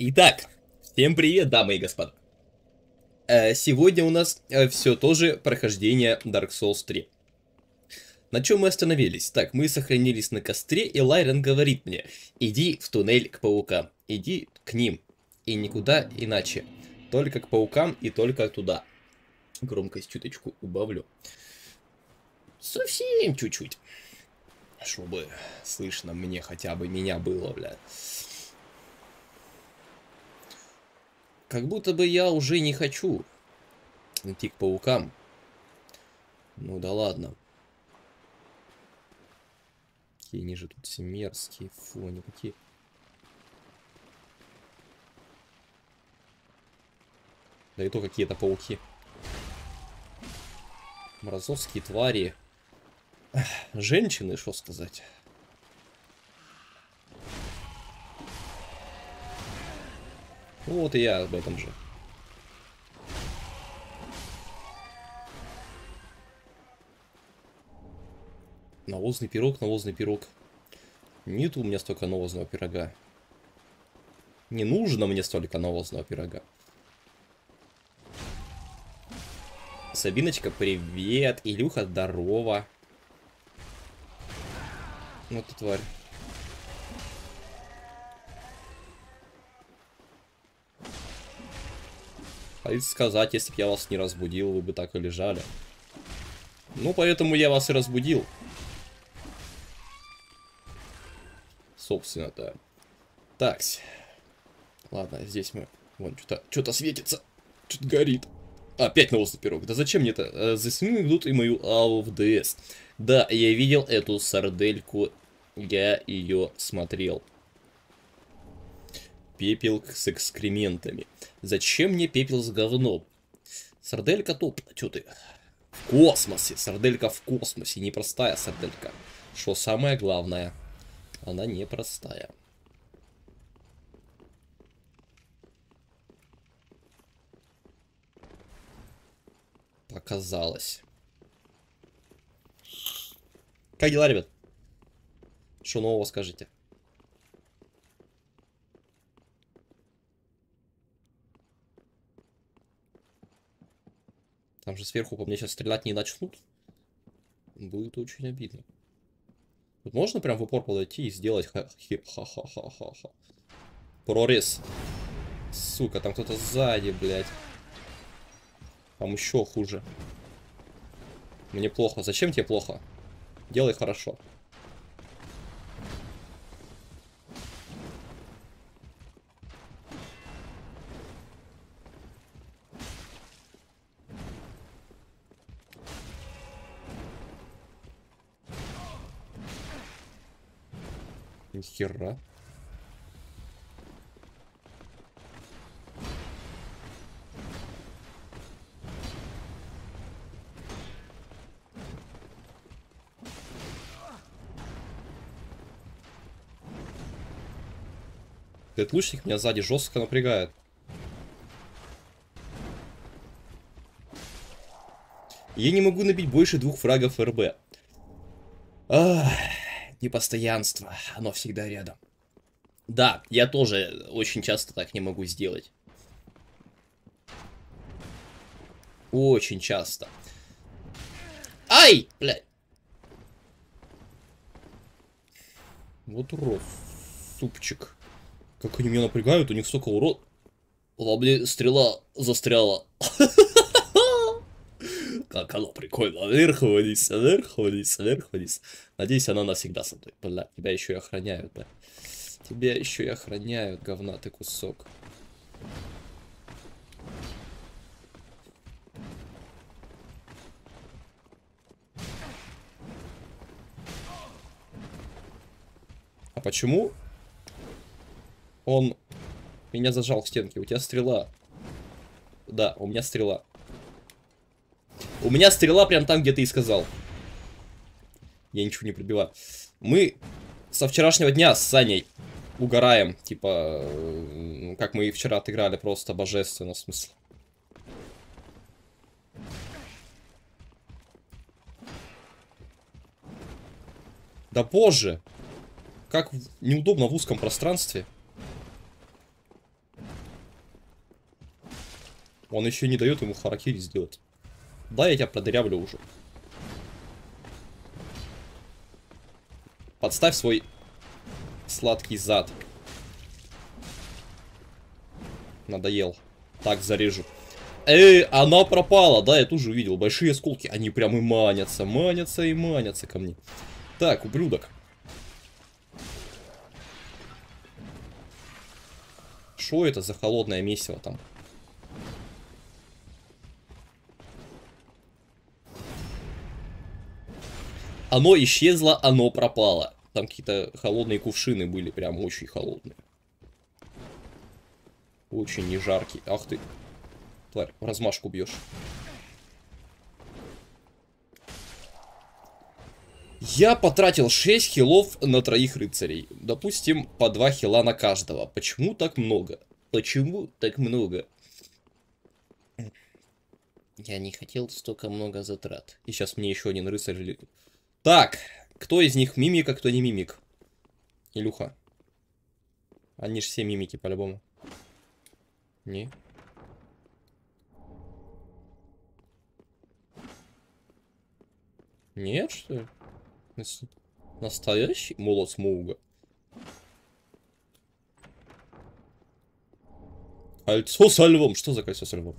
Итак, всем привет, дамы и господа. Сегодня у нас все тоже прохождение Dark Souls 3. На чем мы остановились? Так, мы сохранились на костре, и Лайрен говорит мне: иди в туннель к паукам, иди к ним, и никуда иначе. Только к паукам и только туда. Громкость чуточку убавлю. Совсем чуть-чуть. Чтобы слышно мне хотя бы меня было, бля. Как будто бы я уже не хочу идти к паукам. Ну да ладно. Какие они же тут все мерзкие. Фу, они какие. Да и то какие-то пауки. Мразовские твари. Женщины, что сказать. Вот и я об этом же. Навозный пирог, навозный пирог. Нет у меня столько навозного пирога. Не нужно мне столько навозного пирога. Сабиночка, привет. Илюха, здорово. Вот ты тварь. Хотите сказать, если бы я вас не разбудил, вы бы так и лежали. Ну, поэтому я вас и разбудил. Собственно-то. Такс. Ладно, здесь мы... Вон, что-то светится. Что-то горит. Опять навозный пирог. Да зачем мне это? Засни идут и мою АО в ДС. Да, я видел эту сардельку. Я ее смотрел. Пепел с экскрементами. Зачем мне пепел с говном? Сарделька топ. Чё ты? В космосе. Сарделька в космосе. Непростая сарделька. Что самое главное? Она непростая. Показалось. Как дела, ребят? Что нового скажите? Там же сверху по мне сейчас стрелять не начнут. Будет очень обидно. Тут можно прям в упор подойти и сделать ха-ха-ха-ха-ха. Прорез. Сука, там кто-то сзади, блядь. Там еще хуже. Мне плохо. Зачем тебе плохо? Делай хорошо. Нихера. Этот лучник меня сзади жестко напрягает. Я не могу набить больше 2 фрагов РБ. Ах, непостоянство. Оно всегда рядом. Да, я тоже очень часто так не могу сделать. Очень часто. Ай, блядь. Вот урод, супчик. Как они меня напрягают, у них столько урод. Ладно, стрела застряла. Как оно прикольно. Вверх, вниз, вверх, вниз, вверх, вниз. Надеюсь, она навсегда со мной. Бля, тебя еще и охраняют, да. Тебя еще и охраняют, говна ты кусок. А почему он меня зажал к стенке? У тебя стрела. Да, у меня стрела. У меня стрела прям там, где ты и сказал. Я ничего не пробиваю. Мы со вчерашнего дня с Саней угораем. Типа, как мы и вчера отыграли, просто божественно, в смысле. Да боже! Как неудобно в узком пространстве. Он еще не дает ему харакири сделать. Да, я тебя продырявлю уже. Подставь свой сладкий зад. Надоел. Так, зарежу. Она пропала. Да, я тоже увидел. Большие осколки. Они прям и манятся. Манятся и манятся ко мне. Так, ублюдок. Что это за холодное месиво там? Оно исчезло, оно пропало. Там какие-то холодные кувшины были. Прям очень холодные. Очень не жаркий. Ах ты. Тварь, в размашку бьешь. Я потратил 6 хилов на 3 рыцарей. Допустим, по 2 хила на каждого. Почему так много? Почему так много? Я не хотел столько много затрат. И сейчас мне еще один рыцарь... Так, кто из них мимик, а кто не мимик? Илюха. Они же все мимики, по-любому. Не. Нет, что ли? Настоящий молот Смоуга. Кольцо со львом. Что за кольцо со львом?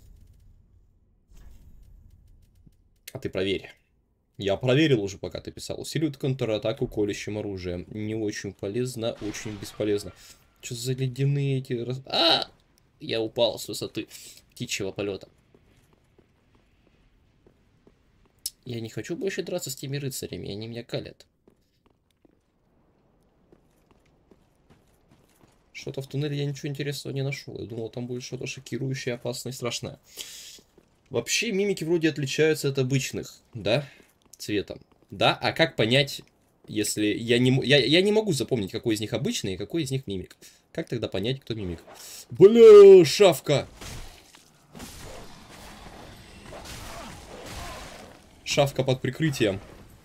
А ты проверь. Я проверил уже, пока ты писал. Усиливает контратаку колющим оружием. Не очень полезно, очень бесполезно. Что за ледяные эти... Я упал с высоты птичьего полета. Я не хочу больше драться с теми рыцарями, они меня калят. Что-то в туннеле я ничего интересного не нашел. Я думал, там будет что-то шокирующее, опасное и страшное. Вообще, мимики вроде отличаются от обычных, да? Цветом. Да? А как понять, если я не могу запомнить, какой из них обычный и какой из них мимик? Как тогда понять, кто мимик? Бля, шавка! Шавка под прикрытием.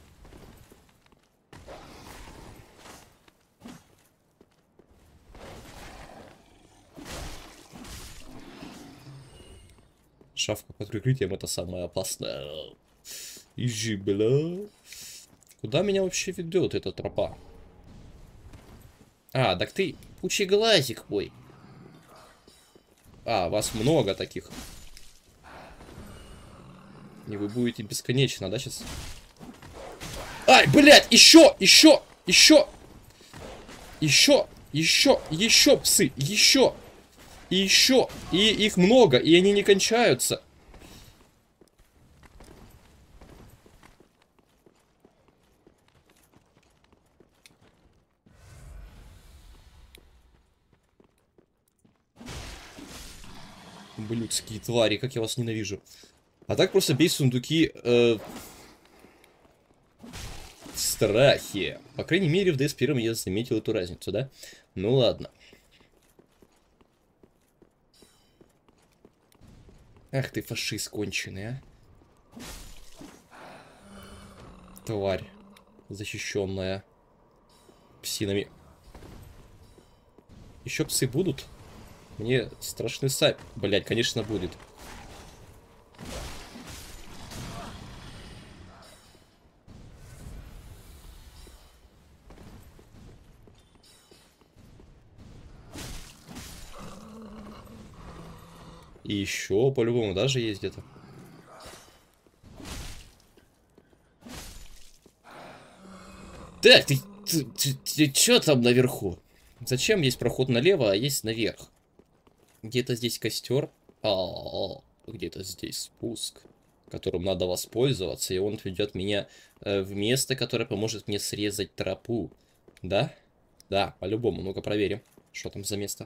Шавка под прикрытием — это самое опасное. Ижи, бля. Куда меня вообще ведет эта тропа? А, так ты пучеглазик мой. А, вас много таких. И вы будете бесконечно, да, сейчас? Ай, блядь, еще, псы, еще, и еще, и их много, и они не кончаются. Блюдские твари, как я вас ненавижу. А так просто бей сундуки в страхе. По крайней мере, в DS1 я заметил эту разницу, да? Ну ладно. Ах ты фашист конченый, а. Тварь. Защищенная. Псинами. Еще псы будут? Мне страшный сайп. Блять, конечно, будет. И еще по-любому даже есть где-то. Так, ты чё там наверху? Зачем есть проход налево, а есть наверх? Где-то здесь костер, где-то здесь спуск, которым надо воспользоваться, и он ведет меня в место, которое поможет мне срезать тропу. Да? Да, по-любому. Ну-ка проверим, что там за место.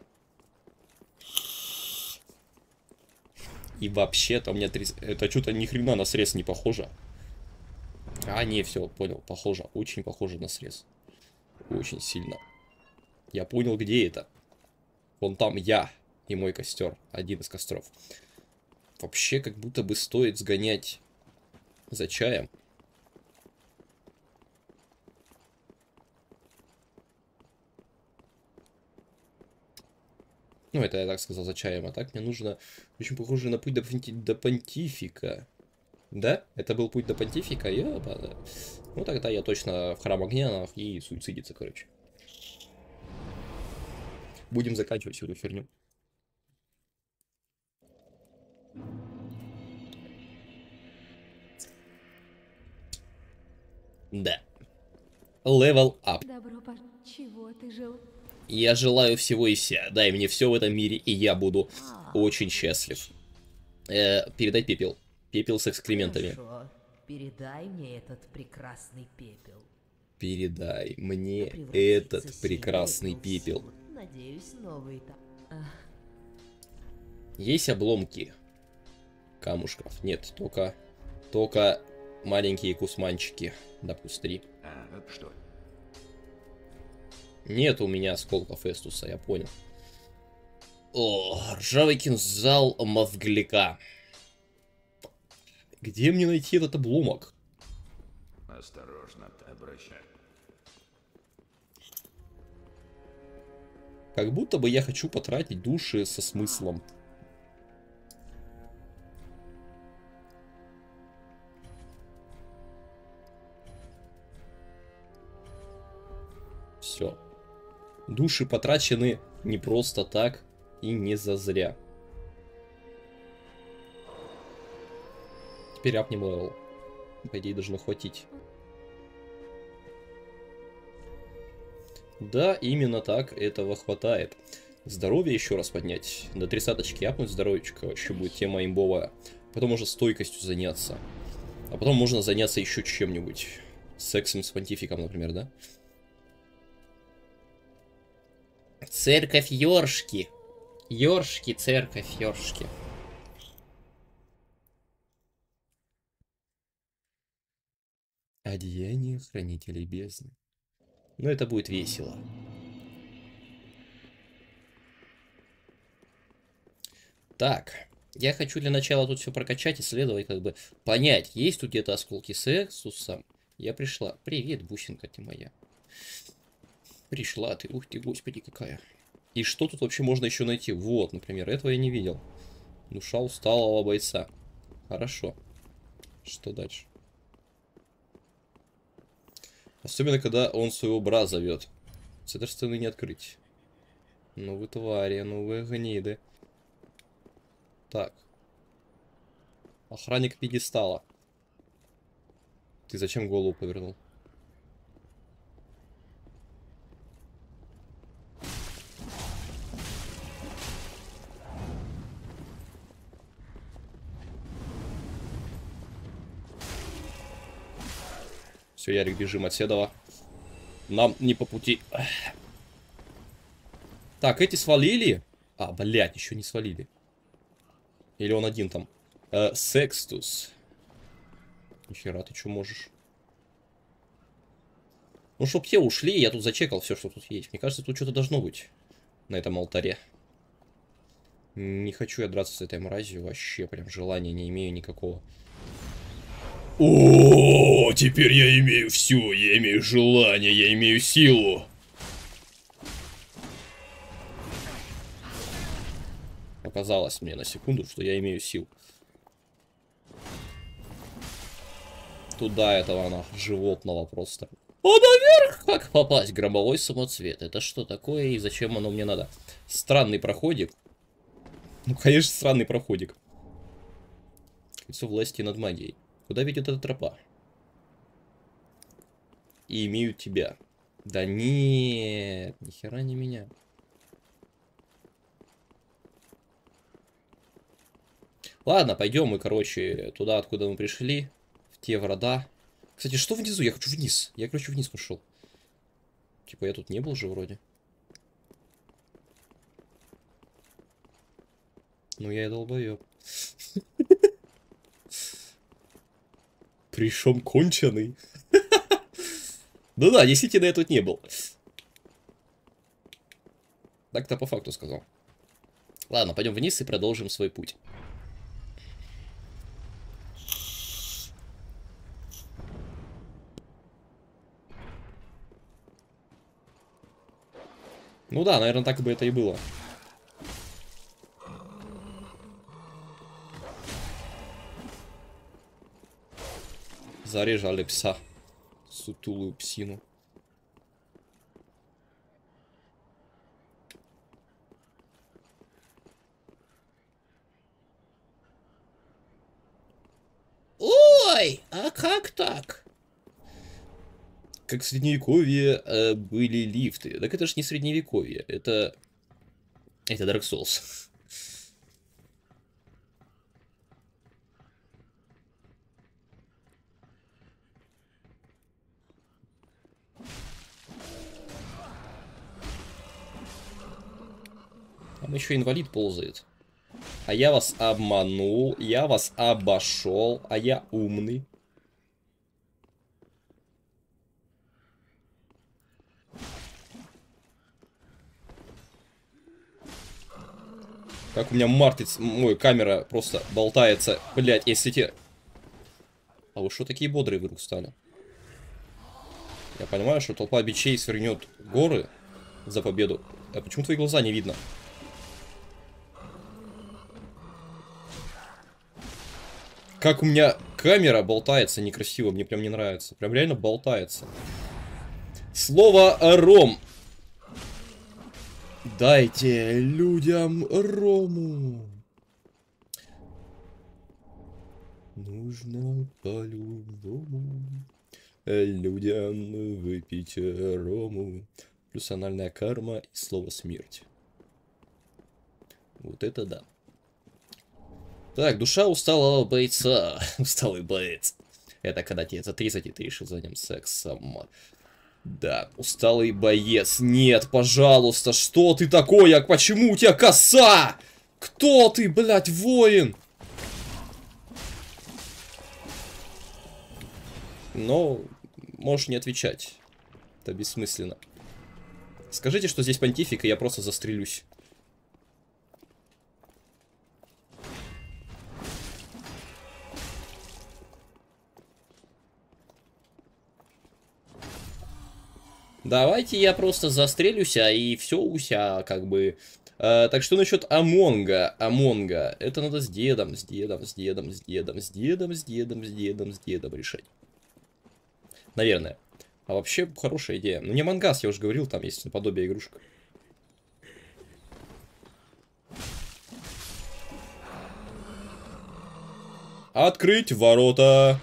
И вообще-то у меня это что-то ни хрена на срез не похоже. А, не, все, понял, похоже, очень похоже на срез. Очень сильно. Я понял, где это. Вон там я и мой костер. Один из костров. Вообще, как будто бы стоит сгонять за чаем. Ну, это я так сказал за чаем, а так мне нужно... Очень похоже на путь до понтифика. Да? Это был путь до понтифика? Ёпа. Ну, тогда я точно в храм огня и суицидиться, короче. Будем заканчивать всю эту херню. Да. Level up. Чего ты жил? Я желаю всего и вся. Дай мне все в этом мире, и я буду очень счастлив. Передай пепел. Пепел с экскрементами. Хорошо. Передай мне этот прекрасный пепел. Передай мне Да превратится этот сей прекрасный пепел. в надеюсь, новый этап. Есть обломки камушков? Нет, только маленькие кусманчики. Допустим, 3. Что? Нет у меня осколков Эстуса, я понял. О, ржавый кинжал мозгляка. Где мне найти этот обломок? Осторожно, ты обращай. Как будто бы я хочу потратить души со смыслом. Все. Души потрачены не просто так и не зазря. Теперь апнем левел. По идее, должно хватить. Да, именно так этого хватает. Здоровье еще раз поднять. До 30-очки апнуть здоровечко. Вообще будет тема имбовая. Потом можно стойкостью заняться. А потом можно заняться еще чем-нибудь. Сексом с понтификом, например, да? Церковь Ёршки. Ёршки, церковь Ёршки. Одеяние хранителей бездны. Но это будет весело. Так, я хочу для начала тут все прокачать, исследовать, как бы понять, есть тут где-то осколки Сексуса. Я пришла. Привет, бусинка ты моя. Пришла ты, ух ты, господи, какая. И что тут вообще можно еще найти? Вот, например, этого я не видел. Душа усталого бойца. Хорошо. Что дальше? Особенно, когда он своего брата зовет. С этой стороны не открыть. Ну вы твари, ну вы гниды. Так. Охранник пьедестала. Ты зачем голову повернул? Все, Ярик, бежим от Седова. Нам не по пути. Так, эти свалили? А, блядь, еще не свалили. Или он один там? Секстус. Нихера, ты что можешь? Ну, чтоб те ушли, я тут зачекал все, что тут есть. Мне кажется, тут что-то должно быть на этом алтаре. Не хочу я драться с этой мразью. Вообще, прям желания не имею никакого. О, теперь я имею все. Я имею желание, я имею силу. Показалось мне на секунду, что я имею силу. Туда этого она, животного просто. А наверх! Как попасть? Гробовой самоцвет. Это что такое и зачем оно мне надо? Странный проходик. Ну, конечно, странный проходик. Кольцо власти над магией. Куда ведет эта тропа? И имеют тебя. Да нет, нихера не меня. Ладно, пойдем мы, короче, туда, откуда мы пришли. В те врата. Кстати, что внизу? Я хочу вниз. Я, короче, вниз пошел. Типа, я тут не был же вроде. Ну, я и долбоеб. Пришел конченый. Ну да, действительно, я тут не был. Так-то по факту сказал. Ладно, пойдем вниз и продолжим свой путь. Ну да, наверное, так бы это и было. Заряжали пса. Сутулую псину. Ой, а как так? Как в средневековье были лифты. Так это ж не средневековье, это Dark Souls. Там еще инвалид ползает. А я вас обманул, я вас обошел, а я умный. Как у меня мартиц, мой камера просто болтается. Блять, если те... А вы что такие бодрые вдруг стали? Я понимаю, что толпа бичей свернет горы за победу. А почему твои глаза не видно? Как у меня камера болтается некрасиво, мне прям не нравится. Прям реально болтается. Слово ром. Дайте людям рому. Нужно по-любому людям выпить рому. Плюс анальная карма и слово смерть. Вот это да. Так, душа усталого бойца. Усталый боец. Это когда тебе за 30, и ты решил заняться сексом. Да, усталый боец. Нет, пожалуйста, что ты такое? Почему у тебя коса? Кто ты, блядь, воин? Но можешь не отвечать. Это бессмысленно. Скажите, что здесь понтифик, и я просто застрелюсь. Давайте я просто застрелюсь, и все уся, как бы. Так что насчет Амонга? Амонга. Это надо с дедом решать. Наверное. А вообще, хорошая идея. Ну, не Мангас, я уже говорил, там есть наподобие игрушек. Открыть ворота.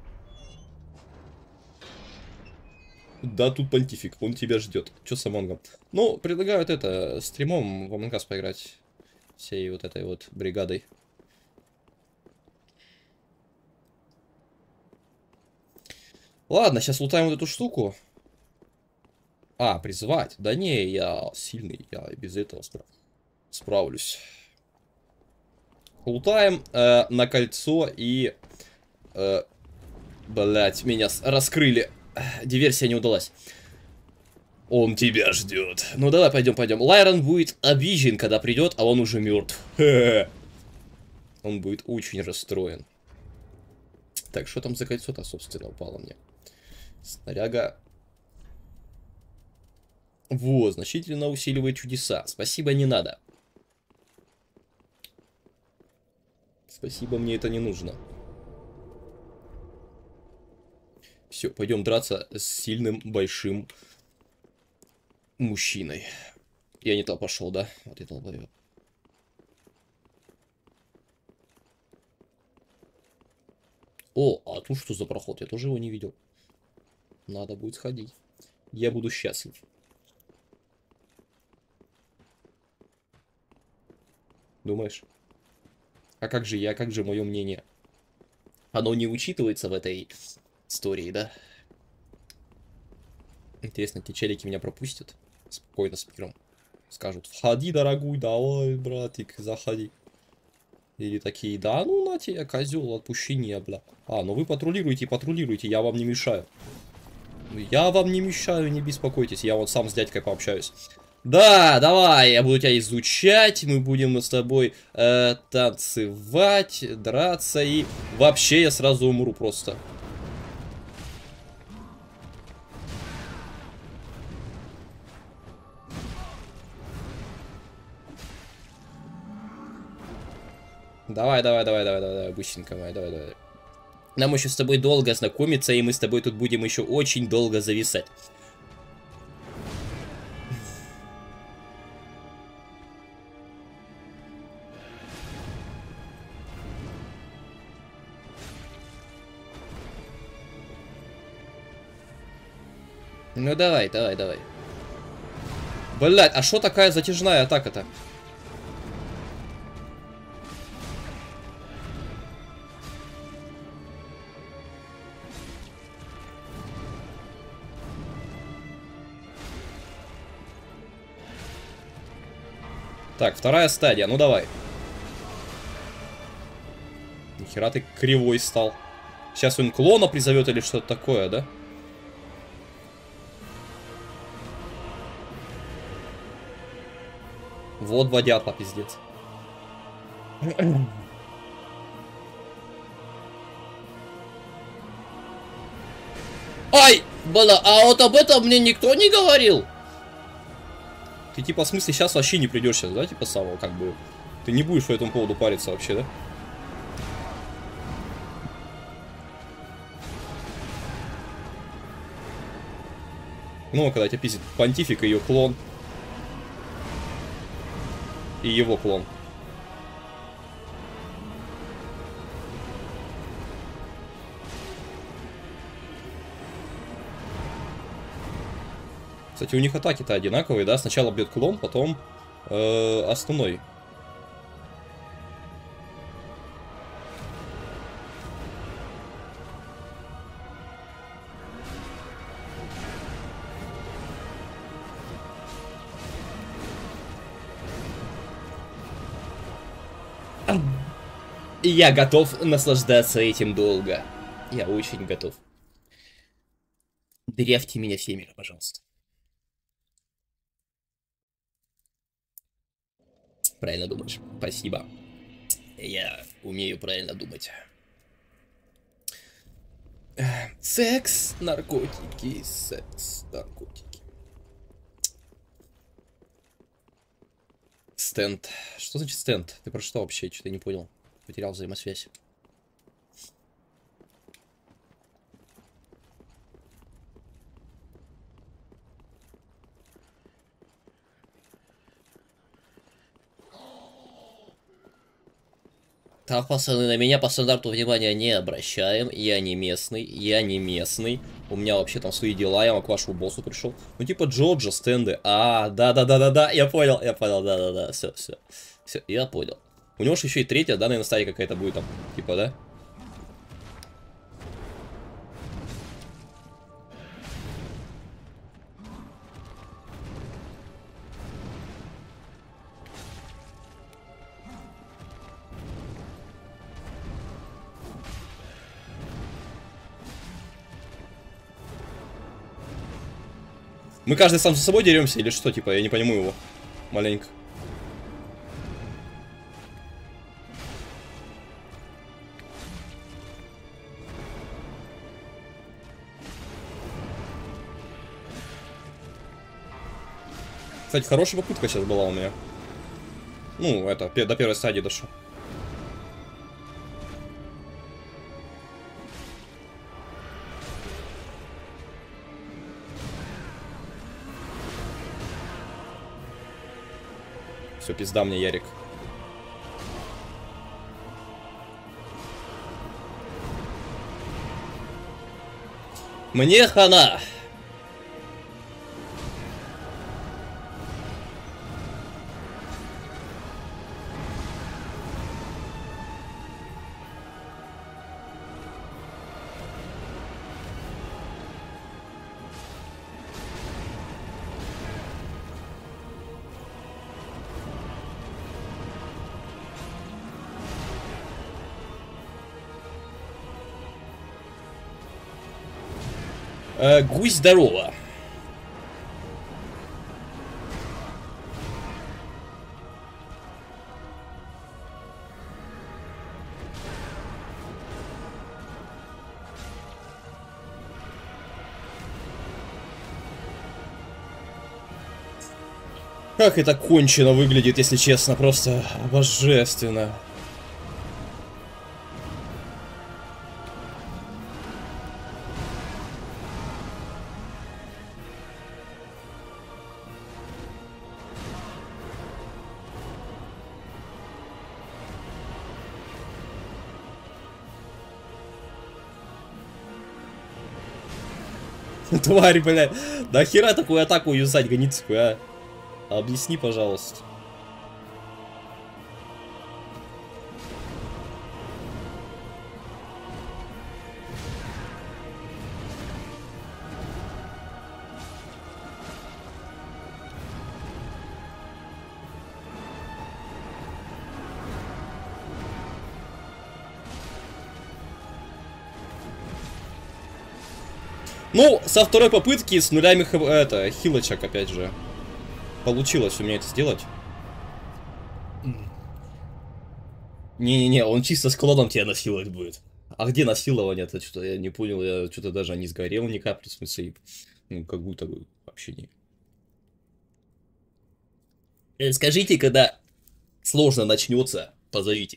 Да, тут понтифик, он тебя ждет. Че с Амонгом? Ну, предлагают это, стримом в Among Us поиграть. Всей вот этой вот бригадой. Ладно, сейчас лутаем вот эту штуку. А, призывать. Да не, я сильный, я без этого справлюсь. Лутаем на кольцо и... блять, меня раскрыли. Диверсия не удалась. Он тебя ждет. Ну давай, пойдем. Лайрон будет обижен, когда придет, а он уже мертв. Он будет очень расстроен. Так, что там за кольцо-то, собственно, упало мне? Снаряга. Вот, значительно усиливает чудеса. Спасибо, не надо. Спасибо, мне это не нужно. Все, пойдем драться с сильным, большим мужчиной. Я не то пошел, да? Вот я долбоёб. О, а тут что за проход? Я тоже его не видел. Надо будет сходить. Я буду счастлив. Думаешь? А как же я? Как же мое мнение? Оно не учитывается в этой истории, да? Интересно, те челики меня пропустят? Спокойно с миром. Скажут, входи, дорогой, давай, братик, заходи. Или такие, да ну на тебе, козел, отпущения, бля. А, ну вы патрулируете, я вам не мешаю. Я вам не мешаю, не беспокойтесь, я вот сам с дядькой пообщаюсь. Да, давай, я буду тебя изучать, мы будем с тобой танцевать, драться, и вообще я сразу умру просто. Давай, быстренько, давай. Нам еще с тобой долго знакомиться, и мы с тобой тут будем еще очень долго зависать. Ну давай, давай, давай. Блядь, а что такая затяжная атака-то? Так, вторая стадия, ну давай. Нихера ты кривой стал. Сейчас он клона призовет или что-то такое, да? Вот водятла, пиздец. Ай! Бля, а вот об этом мне никто не говорил. Ты типа в смысле сейчас вообще не придешь сейчас, да? Типа самого как бы. Ты не будешь по этому поводу париться вообще, да? Ну, когда тебя пиздит понтифик и ее клон. И его клон. Кстати, у них атаки-то одинаковые, да? Сначала бьет клон, потом основной. Я готов наслаждаться этим долго. Я очень готов. Дырявьте меня семеро, пожалуйста. Правильно думаешь. Спасибо. Я умею правильно думать. Секс, наркотики, секс, наркотики. Стенд. Что значит стенд? Ты про что вообще? Что-то не понял. Потерял взаимосвязь. Так, пацаны, на меня по стандарту внимания не обращаем. Я не местный, я не местный. У меня вообще там свои дела, я к вашему боссу пришел. Ну типа Джорджа, стенды. А, да-да-да-да-да, я понял, да-да-да, все, я понял. У него же еще и третья, да, наверное, стадия какая-то будет там, типа, да? Мы каждый сам за собой деремся или что, типа, я не понимаю его. Маленько. Кстати, хорошая попытка сейчас была у меня. Ну, это, до первой стадии дошел. Все, пизда мне, Ярик. Мне хана. Гусь, здорово. Как это кончено выглядит, если честно, просто божественно. Тварь, блядь. Нахера такую атаку юзать, Ганицкую, а? Объясни, пожалуйста. Ну, со второй попытки с нулями хилочек, опять же. Получилось у меня это сделать. Не-не-не, он чисто с клоном тебя насиловать будет. А где насилование? Это что-то я не понял, я что-то даже не сгорел ни капли, в смысле, ну, как будто бы вообще не. Скажите, когда сложно начнется, позовите.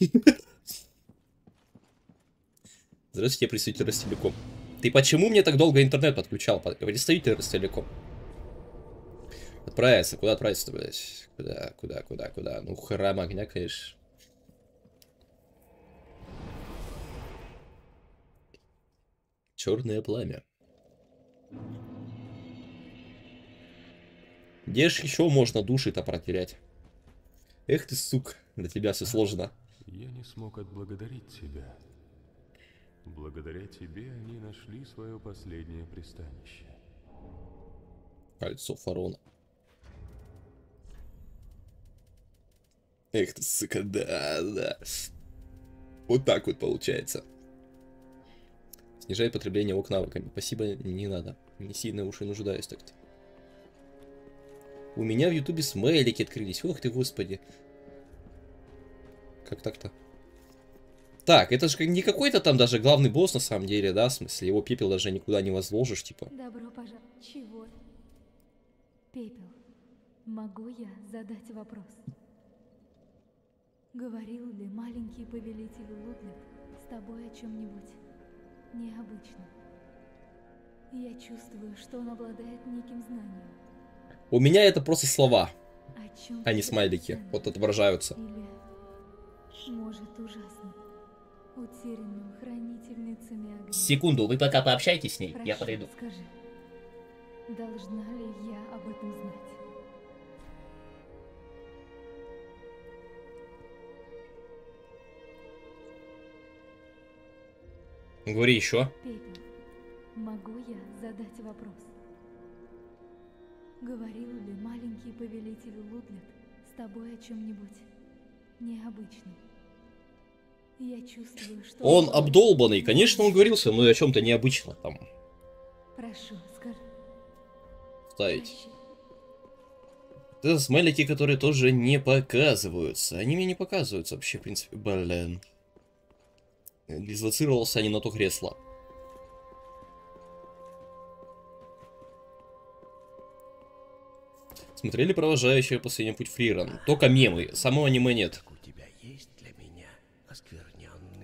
Здравствуйте, я представитель Ростелеком. Ты почему мне так долго интернет подключал? Представитель Ростелеком. Отправиться, куда отправиться, блядь? Куда? Ну, храм огня, конечно. Черное пламя. Где ж еще можно души-то протерять? Эх ты, сук, для тебя все сложно. Я не смог отблагодарить тебя. Благодаря тебе они нашли свое последнее пристанище. Кольцо фарона. Эх ты, сука, да. Вот так вот получается. Снижает потребление ок навыками. Спасибо, не надо. Не сильно уж и нуждаюсь так-то. У меня в ютубе смайлики открылись. Ох ты, господи. Как так-то? Так, это же не какой-то там даже главный босс на самом деле, да? В смысле, его пепел даже никуда не возложишь, типа. Добро пожаловать. Чего? Пепел, могу я задать вопрос? Говорил ли маленький повелитель Лудлет с тобой о чем-нибудь необычном? Я чувствую, что он обладает неким знанием. У меня это просто слова, О чем а не смайлики. Вот отображаются. Или, может, ужасно, утерянным хранительницами огня. Секунду, вы пока пообщайтесь с ней, Прошу, я подойду. скажи, должна ли я об этом знать? Говори еще. Пепел, могу я задать вопрос? Говорил ли маленький повелитель Лудлет с тобой о чем-нибудь необычном? Я чувствую, что... Он обдолбанный, конечно, он говорил со мной о чем-то необычном там. Прошу, скажи. Ставить. Прощай. Это смайлики, которые тоже не показываются. Они мне не показываются вообще, в принципе. Блин. Дислоцировался не на то кресло. Смотрели «Провожающие последний путь Фриран»? Только мемы, самого аниме нет. У тебя есть для меня оскверненный.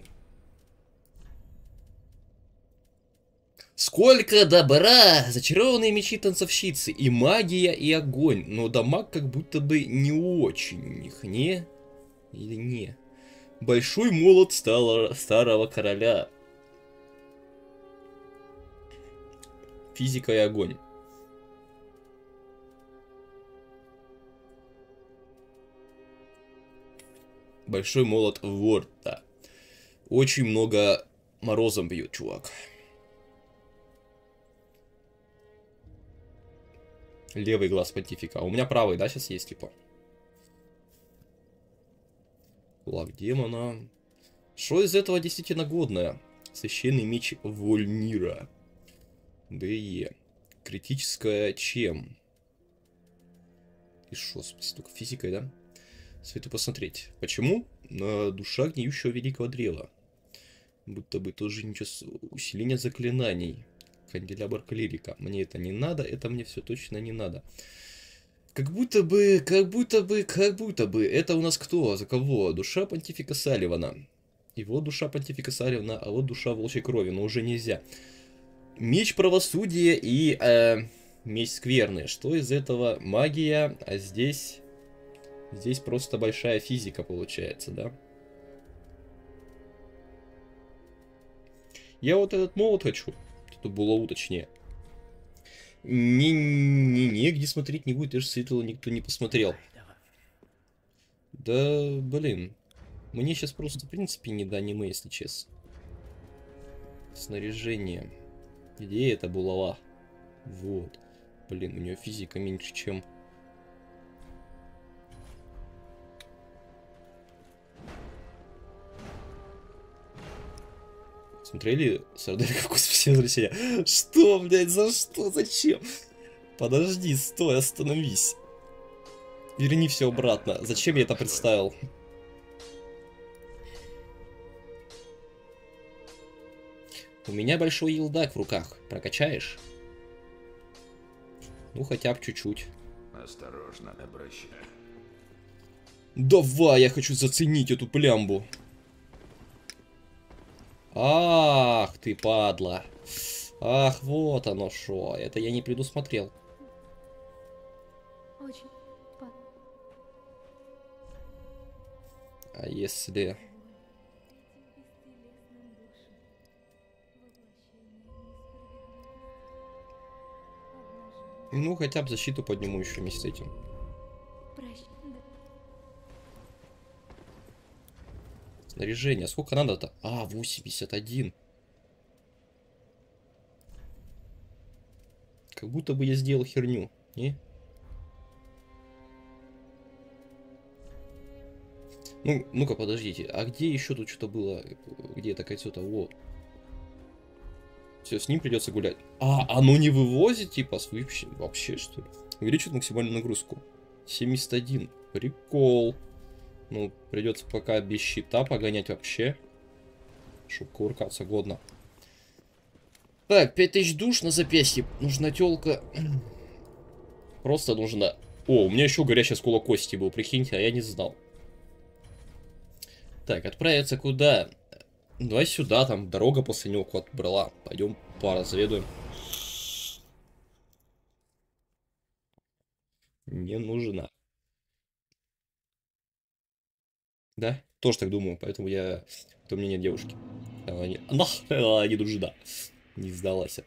Сколько добра! Зачарованные мечи танцовщицы, и магия, и огонь. Но дамаг как будто бы не очень у них, не? Или не? Большой молот старого короля. Физика и огонь. Большой молот Ворта. Очень много морозом бьет, чувак. Левый глаз понтифика. А у меня правый, да, сейчас есть, типа? Кулак демона. Что из этого действительно годное? Священный меч Вольнира. ДЕ. Критическая чем? И шо, в смысле, только физикой, да? Советую посмотреть. Почему? Душа гниющего великого древа. Будто бы тоже ничего... Усиление заклинаний. Канделябр клирика. Мне это не надо, это мне все точно не надо. Как будто бы... Это у нас кто? За кого? Душа понтифика Салливана. И вот душа понтифика Салливана, а вот душа волчьей крови. Но уже нельзя. Меч правосудия и... меч скверны. Что из этого? Магия, а здесь... Здесь просто большая физика получается, да? Я вот этот молот хочу. Тут булаву точнее. Негде смотреть не будет, даже светлого никто не посмотрел. Да, блин. Мне сейчас просто, в принципе, не до аниме, если честно. Снаряжение. Где это булава? Вот. Блин, у нее физика меньше, чем... Смотрели Сарделька в космосе возвращения? Что, блядь, за что? Зачем? Подожди, стой, остановись. Верни все обратно. Зачем я это представил? У меня большой елдак в руках. Прокачаешь? Ну, хотя бы чуть-чуть. Осторожно, обращай. Давай, я хочу заценить эту плямбу. Ах ты, падла. Ах, вот оно шо. Это я не предусмотрел. Очень А если... Ну, хотя бы защиту подниму еще вместе с этим. Снаряжение. Сколько надо-то? А, 81. Как будто бы я сделал херню. Не? Ну, ну-ка, подождите. А где еще тут что-то было? Где это кольцо-то? Вот. Все, с ним придется гулять. А, оно не вывозит, типа, вообще, что ли? Увеличит максимальную нагрузку. 71. Прикол. Ну, придется пока без щита погонять вообще. Чтоб кувыркаться годно. Так, 5000 душ на запястье. Нужна телка. Просто нужно... О, у меня еще горящий осколок кости был, прикиньте, а я не знал. Так, отправиться куда? Давай сюда, там дорога после него куда-то брала. Пойдем поразведуем. Не нужна. Да? Тоже так думаю, поэтому я... То у меня нет девушки. Она не... Она не нужна. Не сдалась.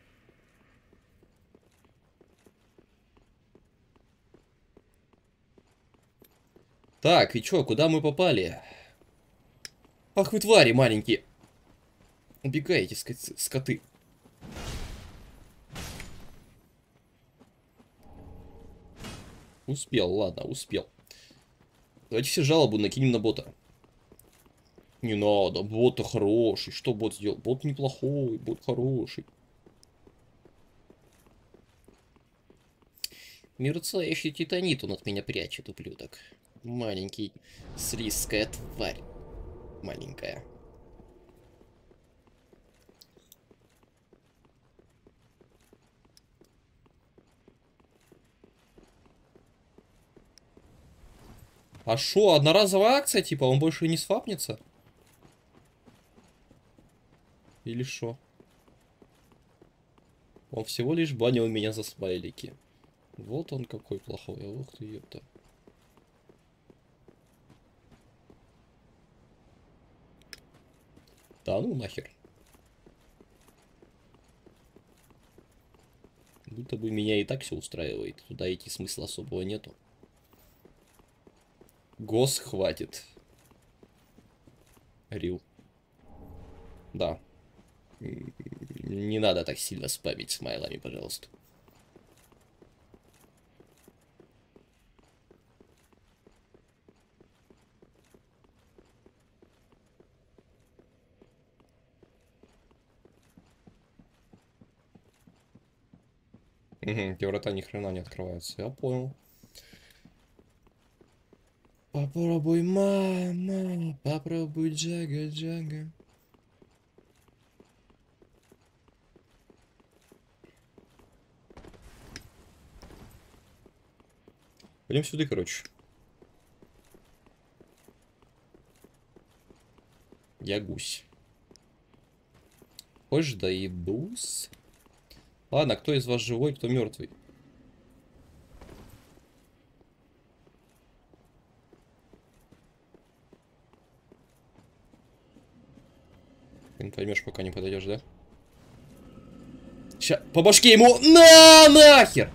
Так, и чё, куда мы попали? Ах вы твари маленькие. Убегаете, скоты. Успел, ладно, успел. Давайте все жалобы накинем на бота. Не надо, бот-то хороший. Что бот сделал? Бот неплохой, бот хороший. Мерцающий титанит он от меня прячет, ублюдок. Маленький, слизкая тварь. Маленькая. А шо, одноразовая акция, типа, он больше не свапнется? Или шо? Он всего лишь банил меня за смайлики. Вот он какой плохой, ух ты, ёпта. Да ну нахер. Будто бы меня и так все устраивает. Туда идти смысла особого нету. Гос хватит. Рил. Да. Не надо так сильно спамить смайлами, пожалуйста. Угу, те врата ни хрена не открываются. Я понял. Попробуй, мама, попробуй, джага-джага. Пойдем сюда, короче. Я гусь. Хочешь, да и бус. Ладно, кто из вас живой, кто мертвый? Ты не поймешь, пока не подойдешь, да? Ща, по башке ему. Нахер!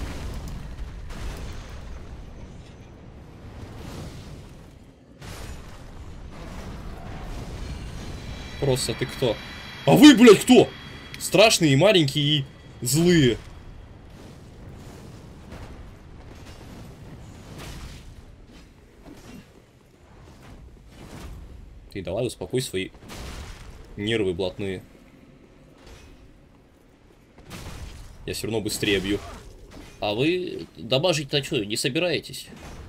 Просто ты кто? А вы, блядь, кто? Страшные, маленькие и злые. Ты давай успокой свои нервы блатные. Я все равно быстрее бью. А вы дамажить-то что, не собираетесь?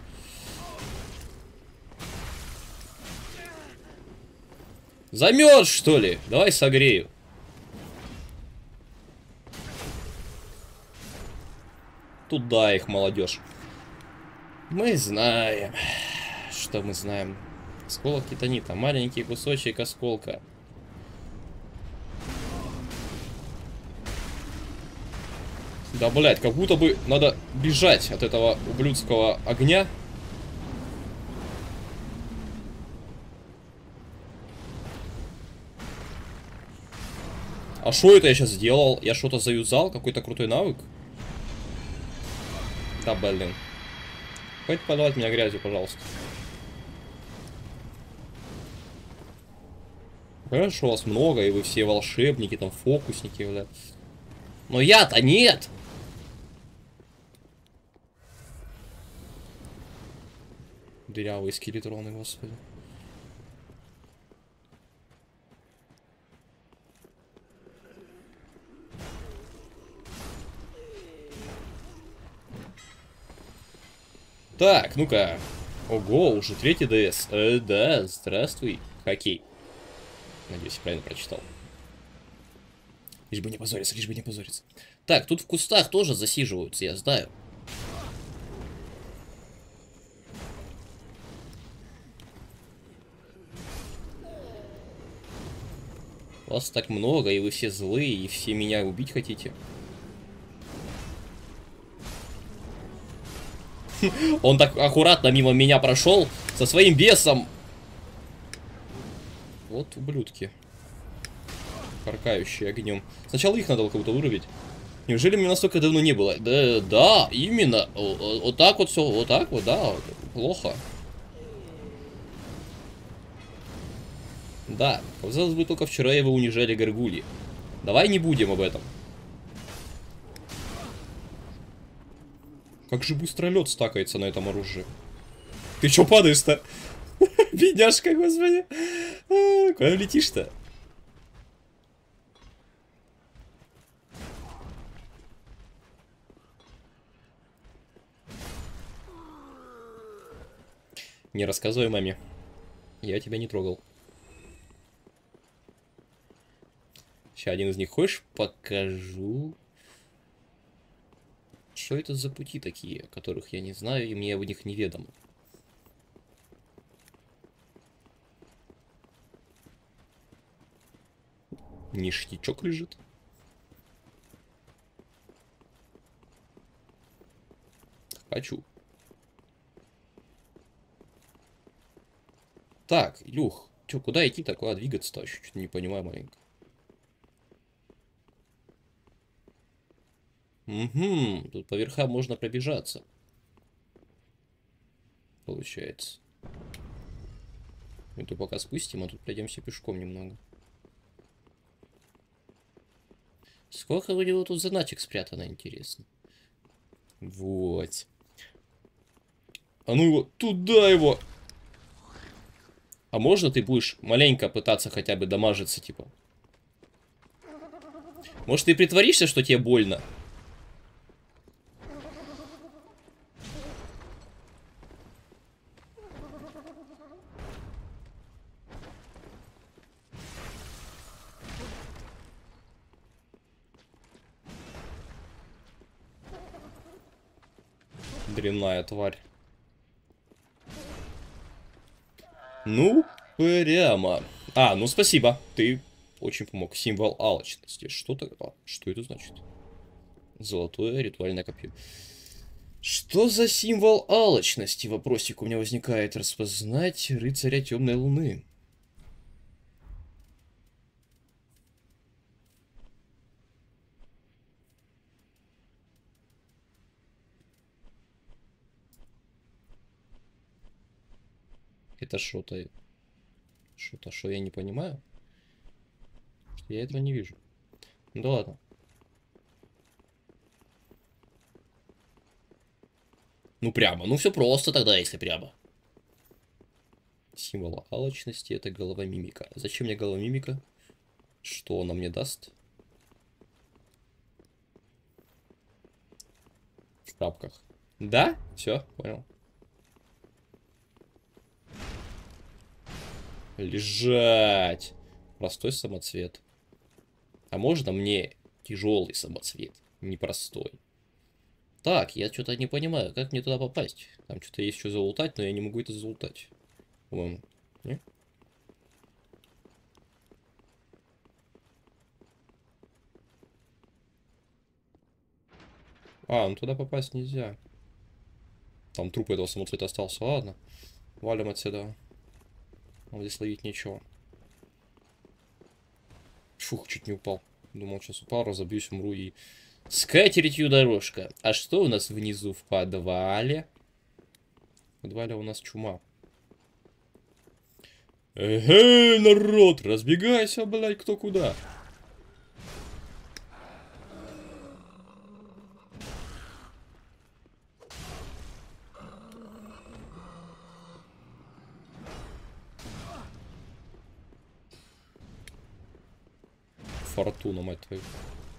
Замерз, что ли? Давай согрею. Туда их, молодежь. Мы знаем. Что мы знаем? Осколок титанита. Маленький кусочек осколка. Да, блядь, как будто бы надо бежать от этого ублюдского огня. А что это я сейчас сделал? Я что-то заюзал? Какой-то крутой навык? Да, блин. Хватит поливать меня грязью, пожалуйста. Понимаешь, что вас много, и вы все волшебники, там, фокусники, блядь. Но я-то нет! Дырявые скелетроны, господи. Так, ну-ка. Ого, уже 3-й ДС. Да, здравствуй, хоккей. Надеюсь, я правильно прочитал. Лишь бы не позориться, лишь бы не позориться. Так, тут в кустах тоже засиживаются, я знаю. Вас так много, и вы все злые, и все меня убить хотите. Он так аккуратно мимо меня прошел со своим бесом. Вот ублюдки. Каркающие огнем. Сначала их надо было как-то вырубить. Неужели меня настолько давно не было? Да, да, именно. Вот так вот все, вот так вот, да, плохо. Да, казалось бы, только вчера его унижали горгульи. Давай не будем об этом. Как же быстро лед стакается на этом оружии. Ты чё падаешь-то? Бедняжка, господи. Куда летишь-то? Не рассказывай маме. Я тебя не трогал. Сейчас один из них, хочешь, покажу. Что это за пути такие, о которых я не знаю, и мне об них неведомо. Ништячок лежит. Хочу. Так, Илюх, чё, куда идти-то, куда двигаться-то? Что-то не понимаю маленько. Угу, тут по верхам можно пробежаться. Получается. Это пока спустим, а тут пройдемся пешком немного. Сколько у него тут заначек спрятано, интересно. Вот. А ну его, туда его! А можно ты будешь маленько пытаться хотя бы дамажиться, типа? Может, ты притворишься, что тебе больно? Дрянная тварь. Ну, прямо. А, ну спасибо. Ты очень помог. Символ алчности. Что тогда? Что это значит? Золотое ритуальное копье. Что за символ алчности? Вопросик у меня возникает. Распознать рыцаря темной луны. Это что-то... Что я не понимаю? Я этого не вижу. Ну да ладно. Ну прямо. Ну все просто тогда, если прямо. Символ алчности — это голова мимика. Зачем мне голова мимика? Что она мне даст? В шапках. Да? Все, понял. Лежать. Простой самоцвет. А можно мне тяжелый самоцвет? Непростой. Так, я что-то не понимаю, как мне туда попасть? Там что-то есть что залутать, но я не могу это залутать. По-моему. Не? А, ну туда попасть нельзя. Там труп этого самоцвета остался. Ладно. Валим отсюда. Здесь ловить нечего. Фух, чуть не упал. Думал, сейчас упал, разобьюсь, умру и... С катертью дорожка. А что у нас внизу в подвале? В подвале у нас чума. Эй, народ, разбегайся, блядь, кто куда. Фортуна, мать твою.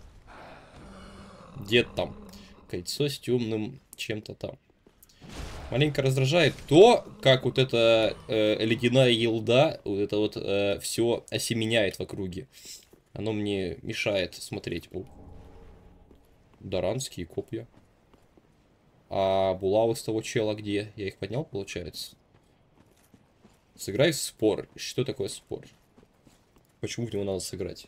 Дед там. Кольцо с темным чем-то там. Маленько раздражает то, как вот эта ледяная елда, вот это вот все осеменяет в округе. Оно мне мешает смотреть. О. Даранские копья. А булавы с того чела где? Я их поднял, получается? Сыграй в спор. Что такое спор? Почему в него надо сыграть?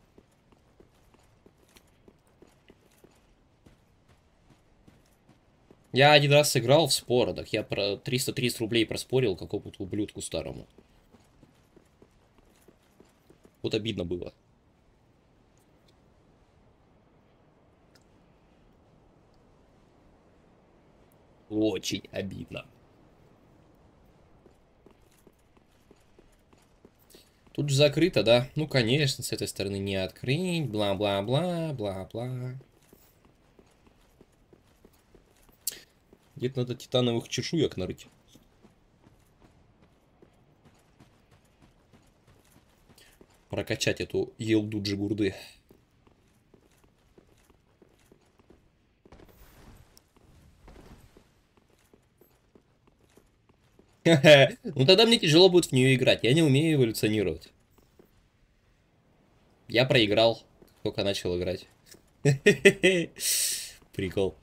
Я один раз сыграл в спор, так я про 330 рублей проспорил какому-то ублюдку старому. Вот обидно было. Очень обидно. Тут же закрыто, да? Ну, конечно, с этой стороны не открыть. Бла-бла-бла, бла-бла. Где-то надо титановых чешуек нарыть. Прокачать эту елду джигурды. Ну тогда мне тяжело будет в нее играть. Я не умею эволюционировать. Я проиграл, только начал играть. Прикол.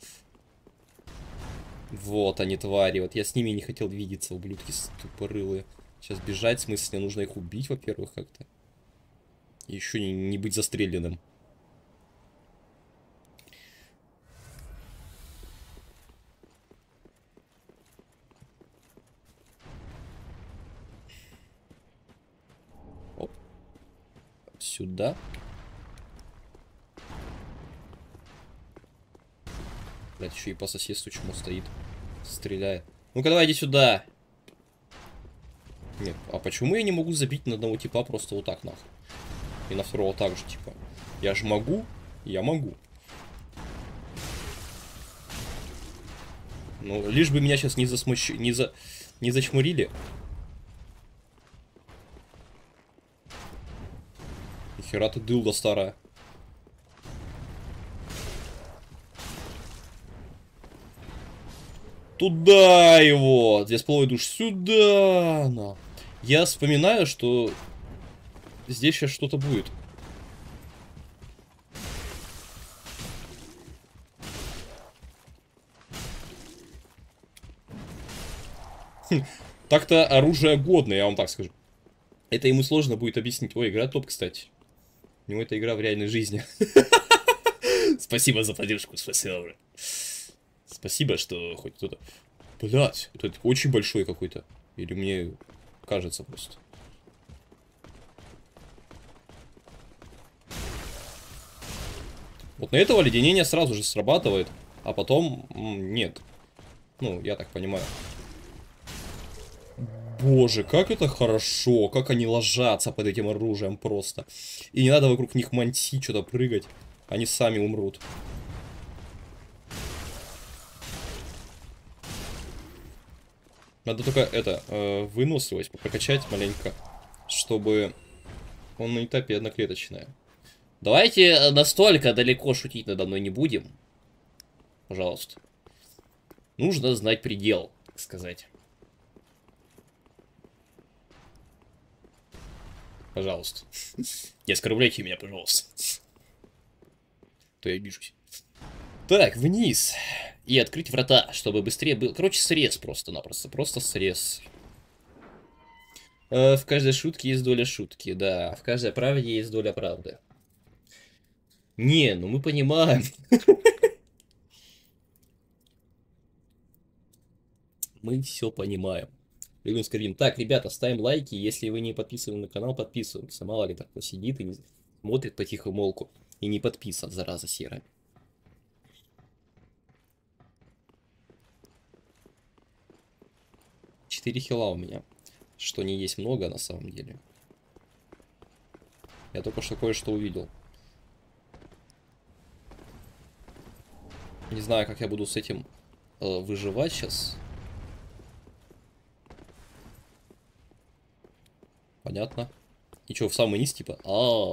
Вот они, твари. Вот я с ними не хотел видеться, ублюдки тупорылые. Сейчас бежать, в смысле, нужно их убить, во-первых, как-то. И еще не быть застреленным. Оп. Сюда. Блять, еще и по соседству чему стоит. Стреляет. Ну-ка, давай, иди сюда. Нет, а почему я не могу забить на одного типа просто вот так, нахуй? И на второго так же, типа. Я же могу. Я могу. Ну, лишь бы меня сейчас не зачмурили. Нихера ты дылда старая. Туда его! 2,5 душ сюда! На. Я вспоминаю, что здесь сейчас что-то будет. Так-то оружие годное, я вам так скажу. Это ему сложно будет объяснить. Ой, игра топ, кстати. У него это игра в реальной жизни. Спасибо за поддержку, спасибо. Спасибо, что хоть кто-то... Блять, это очень большой какой-то. Или мне кажется просто. Вот на этого леденение сразу же срабатывает, а потом нет. Ну, я так понимаю. Боже, как это хорошо, как они ложатся под этим оружием просто. И не надо вокруг них мантить, что-то прыгать. Они сами умрут. Надо только это, выносливость прокачать маленько, чтобы он на этапе одноклеточная. Давайте настолько далеко шутить надо мной не будем. Пожалуйста. Нужно знать предел, так сказать. Пожалуйста. Не оскорбляйте меня, пожалуйста. То я обижусь. Так, вниз. И открыть врата, чтобы быстрее был. Короче, срез просто-напросто. Просто срез. В каждой шутке есть доля шутки, да. В каждой правде есть доля правды. Не, ну мы понимаем. Мы все понимаем. Любим скрин. Так, ребята, ставим лайки. Если вы не подписаны на канал, подписываемся. Мало ли так посидит и смотрит по-тихомолку. И не подписан, зараза серая. Четыре хила у меня. Что не есть много на самом деле. Я только что кое-что увидел. Не знаю, как я буду с этим выживать сейчас. Понятно. И что, в самый низ, типа?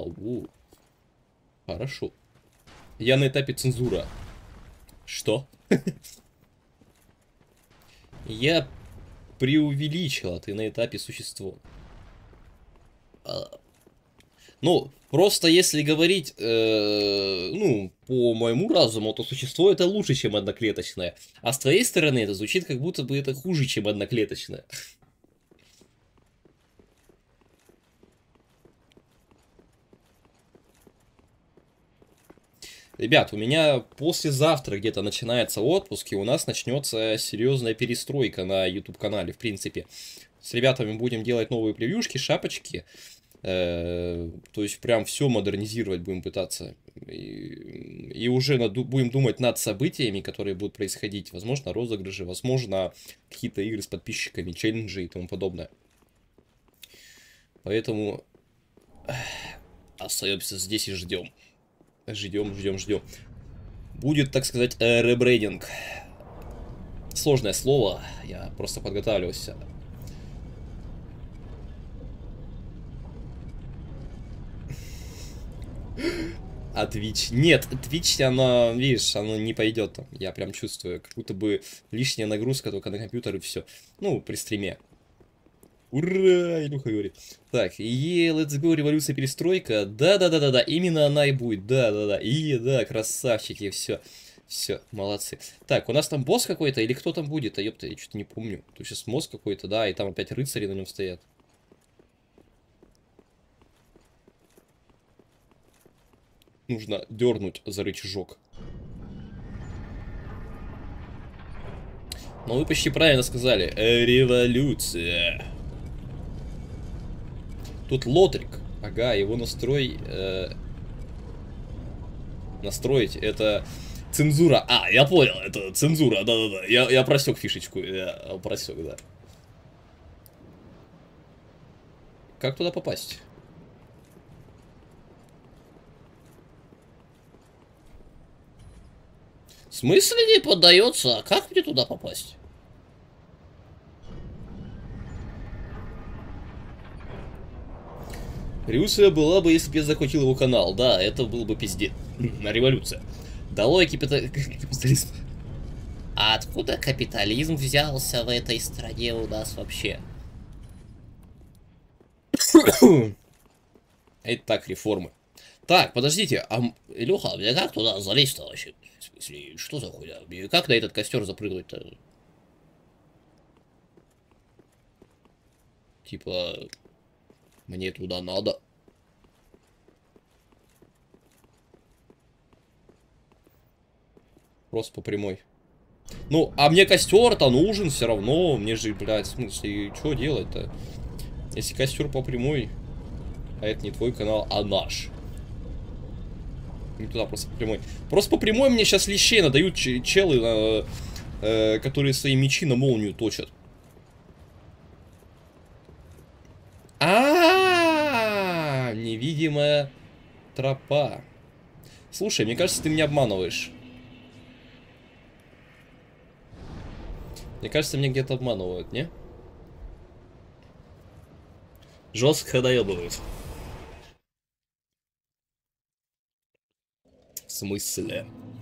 Хорошо. Я на этапе цензура. Что? Я преувеличил, а ты на этапе существо. Ну, просто если говорить, ну, по моему разуму, то существо это лучше, чем одноклеточное. А с твоей стороны это звучит, как будто бы это хуже, чем одноклеточное. Ребят, у меня послезавтра где-то начинается отпуск, и у нас начнется серьезная перестройка на YouTube-канале, в принципе. С ребятами будем делать новые превьюшки, шапочки. То есть прям все модернизировать будем пытаться. И уже будем думать над событиями, которые будут происходить. Возможно, розыгрыши, возможно, какие-то игры с подписчиками, челленджи и тому подобное. Поэтому остаемся здесь и ждем. Ждем. Будет, так сказать, ребрейдинг. Сложное слово, я просто подготавливался. А Twitch? Нет, Twitch, она, видишь, она не пойдет там. Я прям чувствую, как будто бы лишняя нагрузка только на компьютер и все. Ну, при стриме. Ура, Илюха говорит. Так, let's go, революция, перестройка. Да, именно она и будет. Да. Да, красавчики, все. Все, молодцы. Так, у нас там босс какой-то или кто там будет? А ёпта, я что-то не помню. Тут сейчас мозг какой-то, да, и там опять рыцари на нем стоят. Нужно дернуть за рычажок. Но вы почти правильно сказали. Революция. Тут лотрик. Ага, его настроить это цензура. А, я понял, это цензура, да. Я просек фишечку. Я просек, да. Как туда попасть? В смысле не поддается? А как мне туда попасть? Революция была бы, если бы я захватил его канал. Да, это был бы пиздец. Революция. Долой капитализм. А откуда капитализм взялся в этой стране у нас вообще? Это так, реформы. Так, подождите, а Илюха, мне как туда залезть-то вообще? В смысле, что за хуйня? Как на этот костер запрыгнуть-то? Типа, мне туда надо. Просто по прямой. Ну, а мне костер-то нужен все равно. Мне же, блядь, в смысле, что делать-то? Если костер по прямой, а это не твой канал, а наш. Не туда, просто по прямой. Просто по прямой мне сейчас лещей надают челы, которые свои мечи на молнию точат. Невидимая тропа. Слушай, мне кажется, ты меня обманываешь. Мне кажется, меня где-то обманывают, не? Жестко доебывают. В смысле?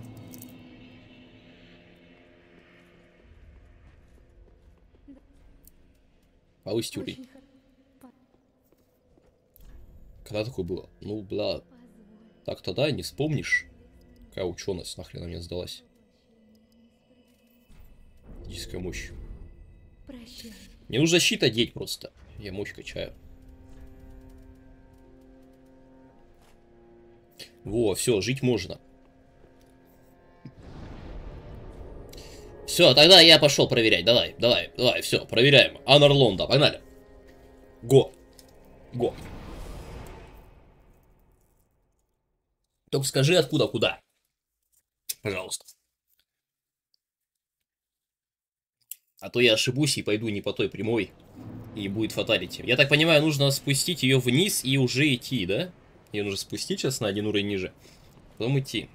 Повысить уровень. Когда такое было? Ну, бля. Так тогда не вспомнишь. Какая ученость нахрен мне сдалась. Физическая мощь. Прощай. Мне нужно щит одеть просто. Я мощь качаю. Во, все, жить можно. Все, тогда я пошел проверять. Давай, все, проверяем. Анор Лонда, погнали. Го. Го. Только скажи, откуда, куда. Пожалуйста. А то я ошибусь и пойду не по той прямой. И будет фаталити. Я так понимаю, нужно спустить ее вниз и уже идти, да? Ее нужно спустить сейчас на один уровень ниже. Потом идти.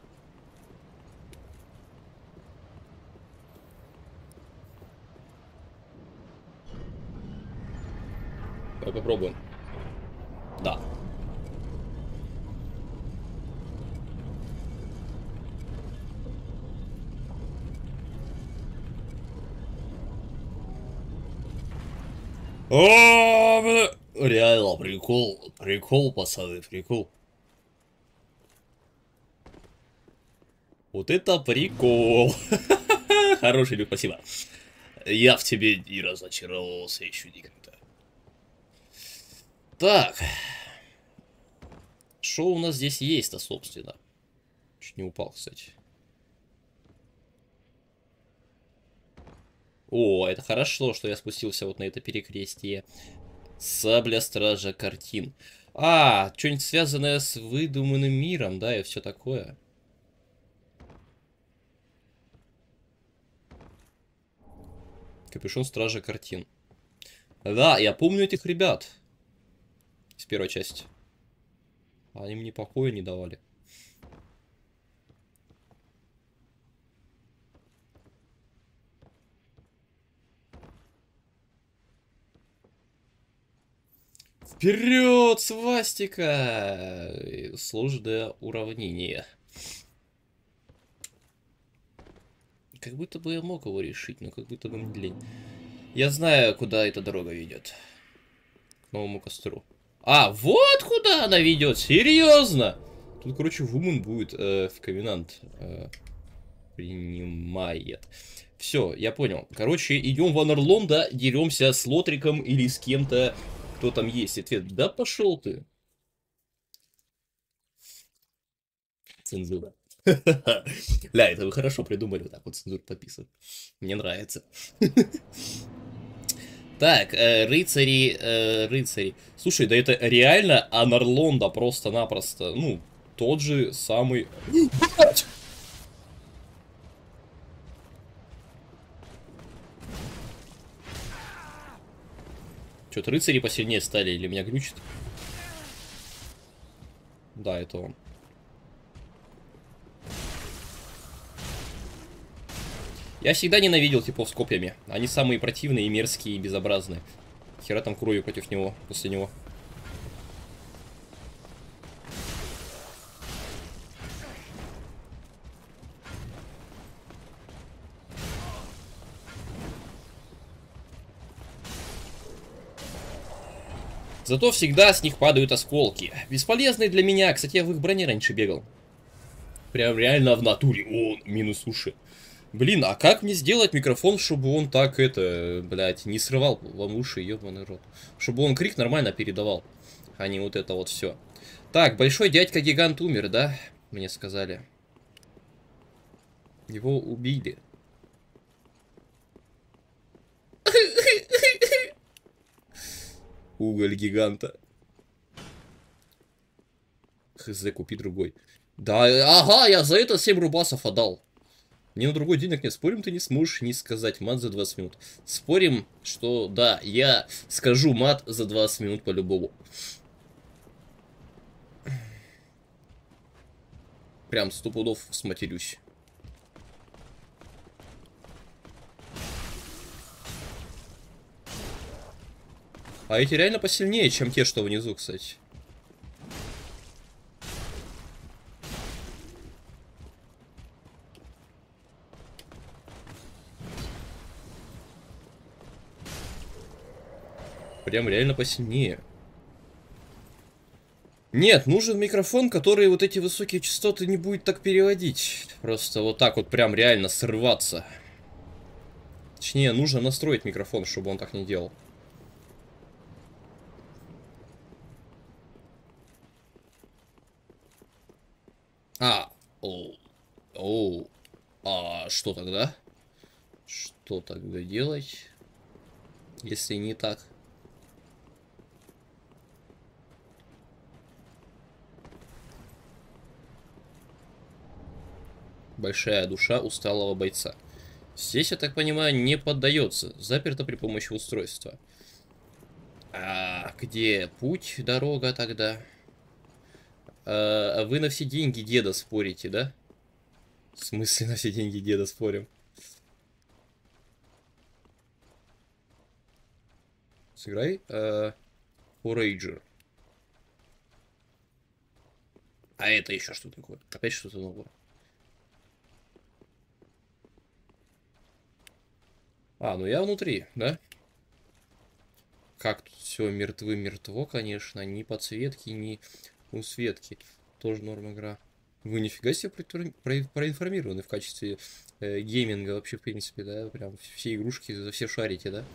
Давай попробуем. Да. О, бля. Реально, прикол. Прикол, пацаны, прикол. Вот это прикол. Хороший, Люк, спасибо. Я в тебе не разочаровался еще никогда. Так. Что у нас здесь есть-то, собственно? Чуть не упал, кстати. О, это хорошо, что я спустился вот на это перекрестие. Сабля Стража Картин. А, что-нибудь связанное с выдуманным миром, да, и все такое. Капюшон Стража Картин. Да, я помню этих ребят. С первой части. Они мне покоя не давали. Вперед, свастика! Сложное уравнение. Как будто бы я мог его решить, но как будто бы мне лень. Я знаю, куда эта дорога ведет. К новому костру. А, вот куда она ведет! Серьезно! Тут, короче, Вумен будет в Ковенант принимает. Все, я понял. Короче, идем в Анор Лонда, деремся с Лотриком или с кем-то, кто там есть. Ответ, да пошел ты. Цензура. Ля, это вы хорошо придумали, вот так вот цензуру подписывать. Мне нравится. Так, рыцари. Слушай, да это реально Анор Лонда просто-напросто. Ну, тот же самый... Что-то рыцари посильнее стали, или меня глючит? Да, это он. Я всегда ненавидел типов с копьями. Они самые противные, и мерзкие, и безобразные. Хера там кровью против него, после него. Зато всегда с них падают осколки. Бесполезные для меня. Кстати, я в их броне раньше бегал. Прям реально в натуре. О, минус уши. Блин, а как мне сделать микрофон, чтобы он так, блядь, не срывал вам уши, ёбаный рот. Чтобы он крик нормально передавал, а не вот это вот все. Так, большой дядька-гигант умер, да? Мне сказали. Его убили. Уголь гиганта. Хз, купи другой. Да, ага, я за это 7 рубасов отдал. Мне на другой денег нет. Спорим, ты не сможешь не сказать мат за 20 минут. Спорим, что да, я скажу мат за 20 минут по-любому. Прям 100 пудов сматерюсь. А эти реально посильнее, чем те, что внизу, кстати. Прям реально посильнее. Нет, нужен микрофон, который вот эти высокие частоты не будет так переводить. Просто вот так вот прям реально срываться. Точнее, нужно настроить микрофон, чтобы он так не делал. Что тогда? Что тогда делать, если не так? Большая душа усталого бойца. Здесь, я так понимаю, не поддается. Заперто при помощи устройства. А где путь, дорога тогда? А вы на все деньги деда спорите, да? В смысле на все деньги деда спорим? Сыграй Forager. А это еще что такое? Опять что-то новое. Ну я внутри, да? Как тут все мертво, конечно. Ни подсветки, ни усветки. Тоже норм игра. Вы нифига себе проинформированы в качестве гейминга вообще, в принципе, да? Прям все игрушки за все шарите, да?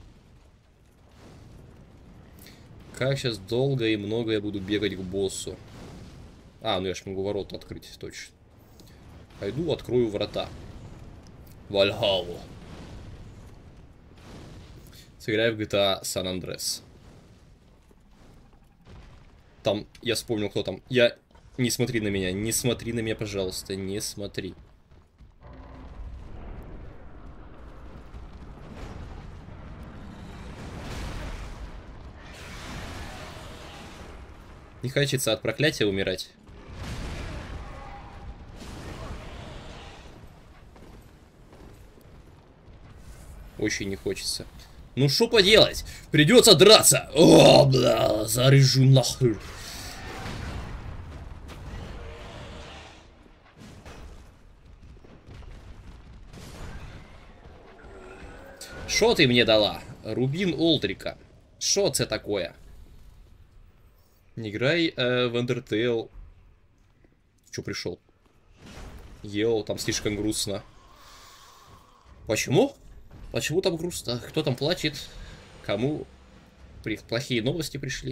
Как сейчас долго и много я буду бегать к боссу. Ну я ж могу ворота открыть, точно. Пойду открою врата. Вальхаллу. Сыграю в GTA San Andreas. Там, я вспомнил, кто там. Не смотри на меня, пожалуйста, не смотри. Не хочется от проклятия умирать. Очень не хочется. Ну что поделать? Придется драться. О, бля, заряжу нахуй. Шо ты мне дала? Рубин Олдрика. Шо це такое? Не играй в Undertale. Чё пришел? Ел, там слишком грустно. Почему? Почему там грустно? Кто там плачет? Кому плохие новости пришли?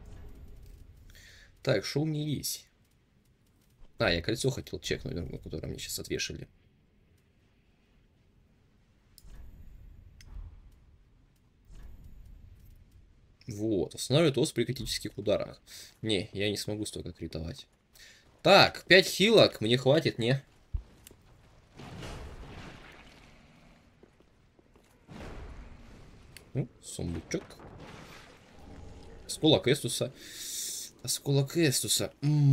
Так, что у меня есть? Я кольцо хотел чекнуть, которое мне сейчас отвешали. Вот, останавливает ос при критических ударах. Не, я не смогу столько критовать. Так, 5 хилок, мне хватит, не? Сундучок. Осколок Эстуса. Осколок Эстуса.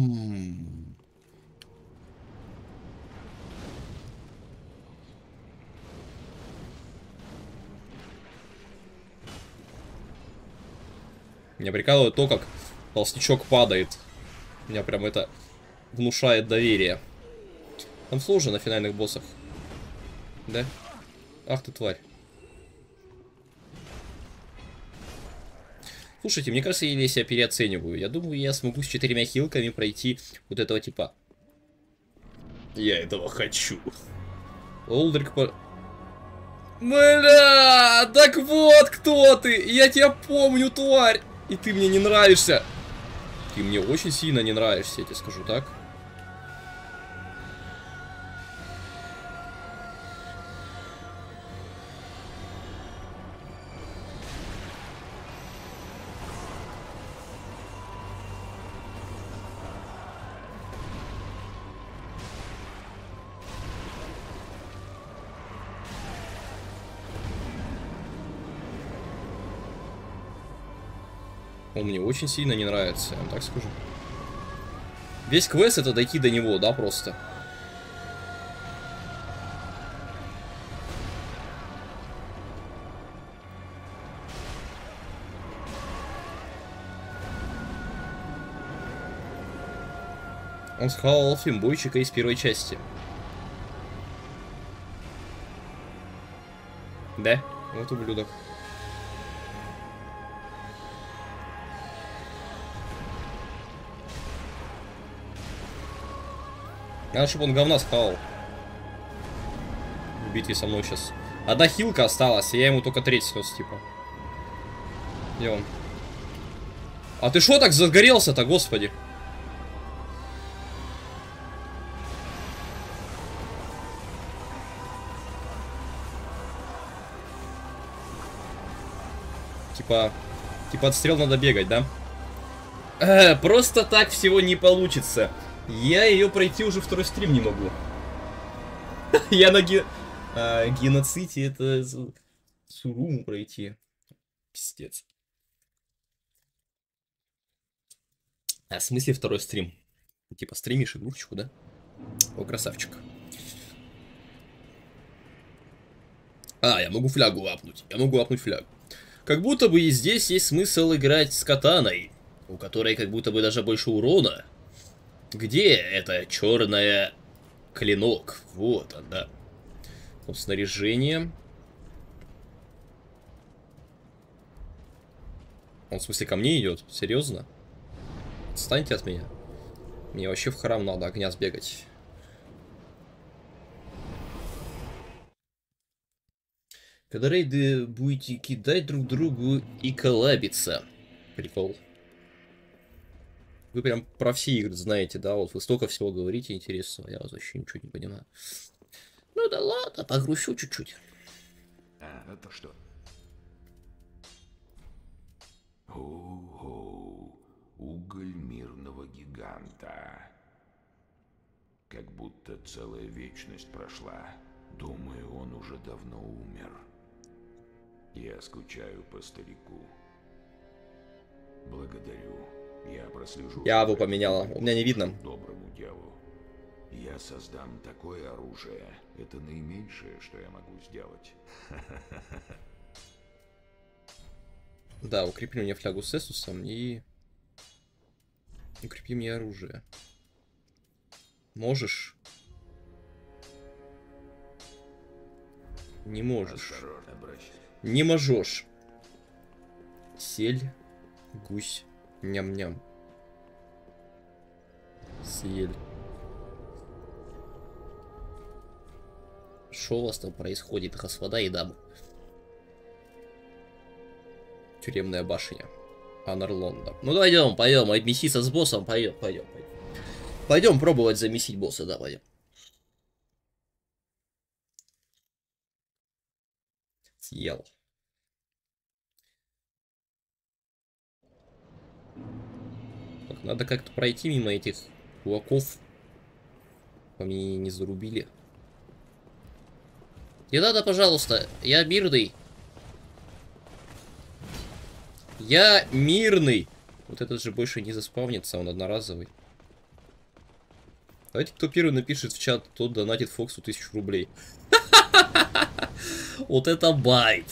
Меня прикалывает то, как толстячок падает. Меня прям это внушает доверие. Там сложно на финальных боссах. Да? Ах ты тварь. Слушайте, мне кажется, я себя переоцениваю. Я думаю, я смогу с 4 хилками пройти вот этого типа. Я этого хочу. Олдрик по... Бля, так вот кто ты! Я тебя помню, тварь! И ты мне не нравишься. Ты мне очень сильно не нравишься, я тебе скажу так. Он мне очень сильно не нравится, я вам так скажу. Весь квест это дойти до него, да, просто. Он схавал фимбойчика из первой части. Да, вот ублюдок. Надо, чтобы он говна схавал. В битве со мной сейчас. Одна хилка осталась, и я ему только треть снес, типа. Где он? А ты шо так загорелся-то, господи? Типа отстрел надо бегать, да? Просто так всего не получится. Я ее пройти уже второй стрим не могу. Я на геноциде это Суруму пройти. Пиздец. А в смысле второй стрим? Типа стримишь игрушечку, да? О, красавчик. А, я могу флягу апнуть. Я могу апнуть флягу. Как будто бы и здесь есть смысл играть с катаной, у которой как будто бы даже больше урона. Где это черная клинок? Вот он, да. Вот снаряжение. Он в смысле ко мне идет? Серьезно? Отстаньте от меня. Мне вообще в храм надо огня сбегать. Когда рейды будете кидать друг другу и коллабиться. Прикол. Вы прям про все игры знаете, да? Вот вы столько всего говорите интересного, я вообще ничего не понимаю. Ну да ладно, погрущу чуть-чуть. А, это что? О-о-о, уголь мирного гиганта. Как будто целая вечность прошла. Думаю, он уже давно умер. Я скучаю по старику. Благодарю. Я прослежу. Я его поменяла. У меня не видно. Доброму делу. Я создам такое оружие. Это наименьшее, что я могу сделать. Да, укрепи мне флягу с Эсусом и... Укрепи мне оружие. Можешь? Не можешь. Осторожно, обращайся. Не можешь. Сель, гусь, ням-ням. Сель. Что у вас там происходит, господа и дамы? Тюремная башня. Анарлонда. Ну пойдем, обмеситься с боссом, пойдем. Пойдем пробовать замесить босса, да, пойдем. Съел. Так, надо как-то пройти мимо этих кулаков. По мне не зарубили. Не надо, пожалуйста, я мирный. Я мирный. Вот этот же больше не заспавнится, он одноразовый. Давайте, кто первый напишет в чат, тот донатит Фоксу 1000 рублей. Вот это байт.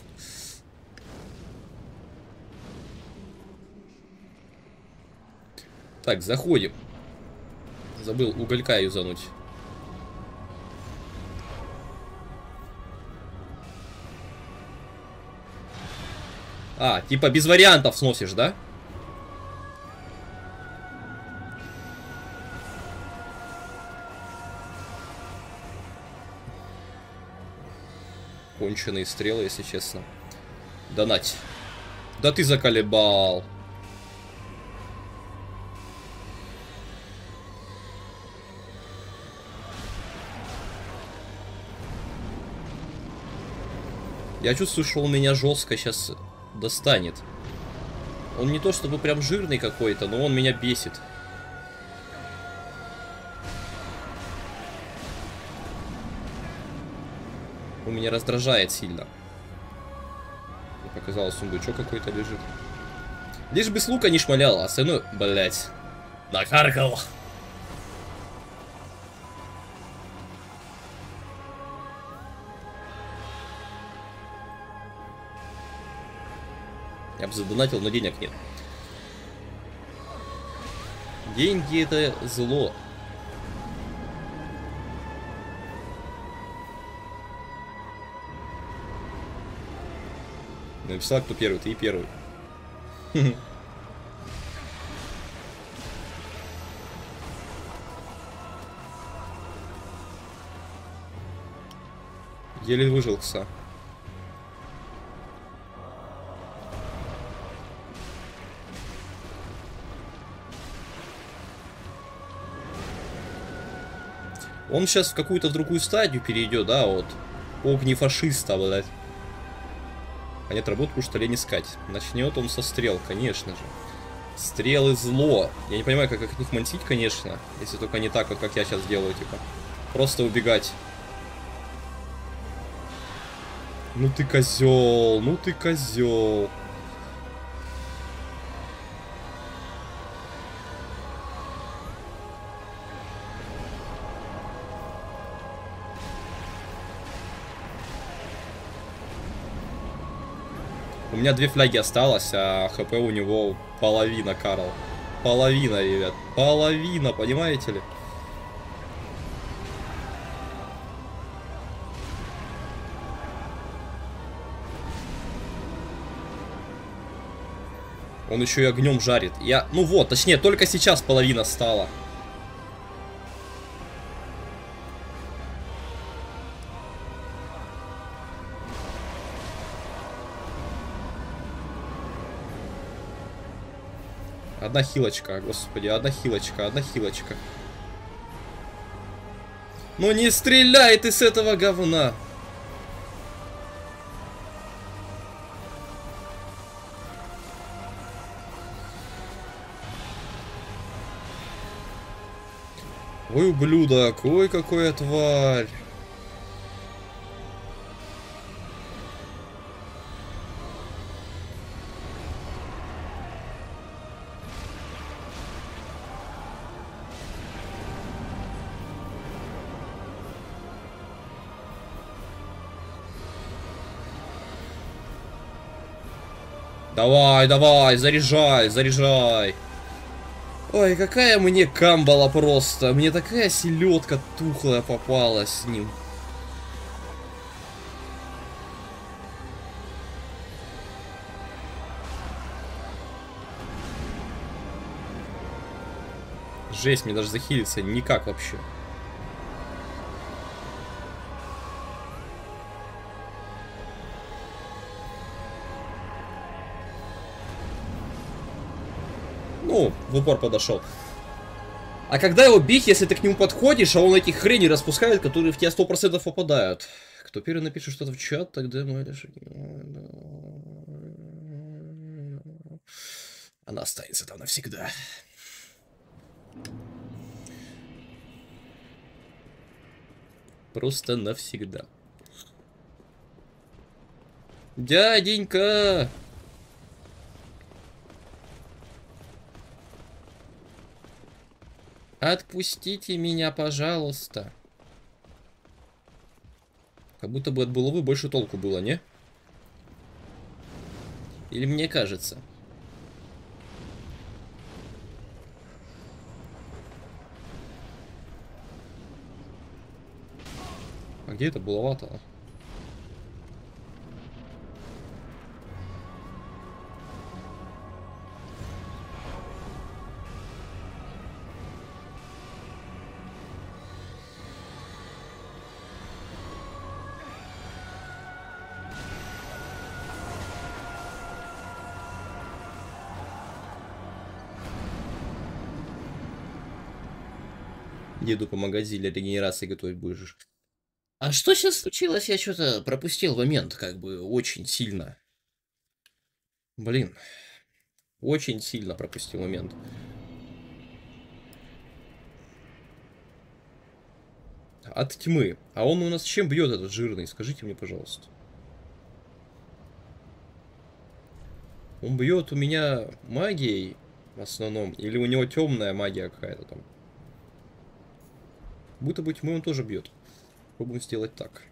Так, заходим. Забыл уголька юзануть. А, типа без вариантов сносишь, да? Конченые стрелы, если честно. Донать. Да ты заколебал. Я чувствую, что он меня жестко сейчас достанет. Он не то чтобы прям жирный какой-то, но он меня бесит. Он меня раздражает сильно. Мне показалось, сундучок какой-то лежит. Лишь бы с лука не шмалял, а остальное, блять, накаркал. Я бы задонатил, но денег нет. Деньги это зло. Написал, кто первый, ты и первый. Еле выжил, кса. Он сейчас в какую-то другую стадию перейдет, да, вот. Огнефашиста, блядь. А нет, работку что ли не искать. Начнет он со стрел, конечно же. Стрелы зло. Я не понимаю, как их мансить, конечно. Если только не так, вот как я сейчас делаю, типа. Просто убегать. Ну ты козел, ну ты козел. У меня 2 фляги осталось, а хп у него половина, Карл. Половина, ребят. Половина, понимаете ли? Он еще и огнем жарит. Ну вот, точнее, только сейчас половина стала. Одна хилочка, господи, одна хилочка, одна хилочка. Ну не стреляй ты с этого говна! Ой, ублюдок, ой, какая тварь. Давай, давай, заряжай, заряжай. Ой, какая мне камбала просто. Мне такая селедка тухлая попалась с ним. Жесть, мне даже захилиться никак вообще. Ну, в упор подошел. А когда его бить, если ты к нему подходишь, а он эти хрени распускает, которые в тебя 100% попадают? Кто первый напишет что-то в чат, тогда мы решим. Она останется там навсегда. Просто навсегда. Дяденька! Отпустите меня, пожалуйста. Как будто бы от булавы больше толку было, не? Или мне кажется? А где это булава-то? Деду помогать зелье регенерации готовить будешь. А что сейчас случилось? Я что-то пропустил момент, как бы, очень сильно. Блин. Очень сильно пропустил момент. От тьмы. А он у нас чем бьет, этот жирный? Скажите мне, пожалуйста. Он бьет у меня магией в основном. Или у него темная магия какая-то там. Будто бы тьмы он тоже бьет. Попробуем сделать так.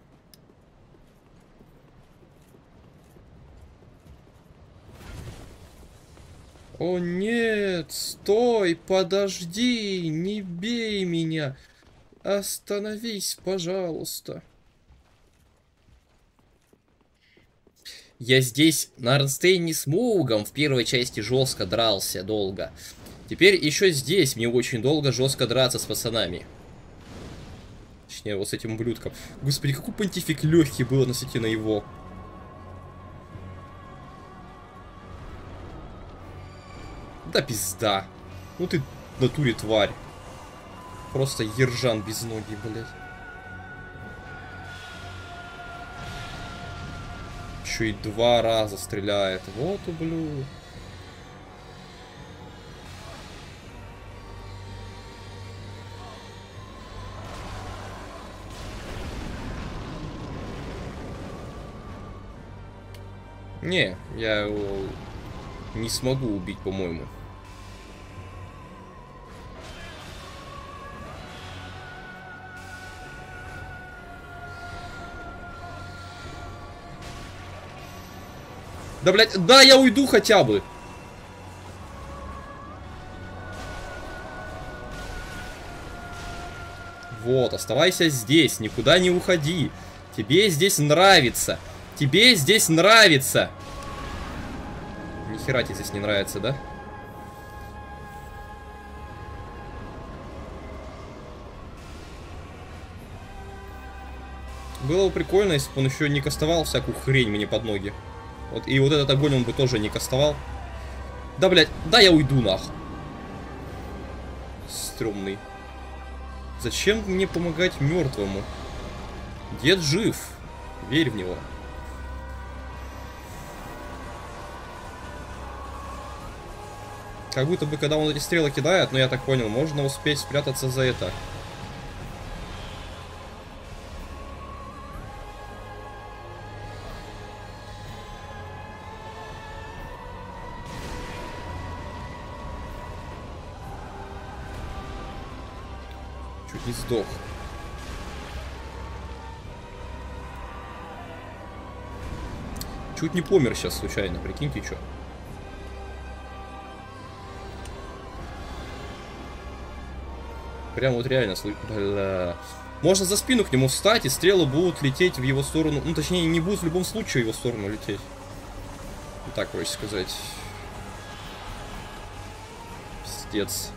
О нет, стой, подожди, не бей меня. Остановись, пожалуйста. Я здесь на Арнстейне с Моугом в первой части жестко дрался долго. Теперь еще здесь мне очень долго жестко драться с пацанами. Точнее, вот с этим ублюдком. Господи, какой понтифик легкий был относительно его. Да пизда. Ну ты в натуре тварь. Просто ержан без ноги, блядь. Еще и 2 раза стреляет. Вот ублюдок. Не, я его не смогу убить, по-моему. Да, блядь, да, я уйду хотя бы. Вот, оставайся здесь, никуда не уходи. Тебе здесь нравится. Тебе здесь нравится. Нихера тебе здесь не нравится, да? Было бы прикольно, если бы он еще не кастовал всякую хрень мне под ноги. Вот, и вот этот огонь он бы тоже не кастовал. Да, блядь, да я уйду нахуй. Стрёмный. Зачем мне помогать мертвому? Дед жив. Верь в него. Как будто бы, когда он эти стрелы кидает, но я так понял, можно успеть спрятаться за это. Чуть не сдох. Чуть не помер сейчас случайно, прикиньте, что. Прям вот реально, бля. Можно за спину к нему встать, и стрелы будут лететь в его сторону. Ну, точнее, не будут в любом случае в его сторону лететь. Так, проще сказать. Пиздец.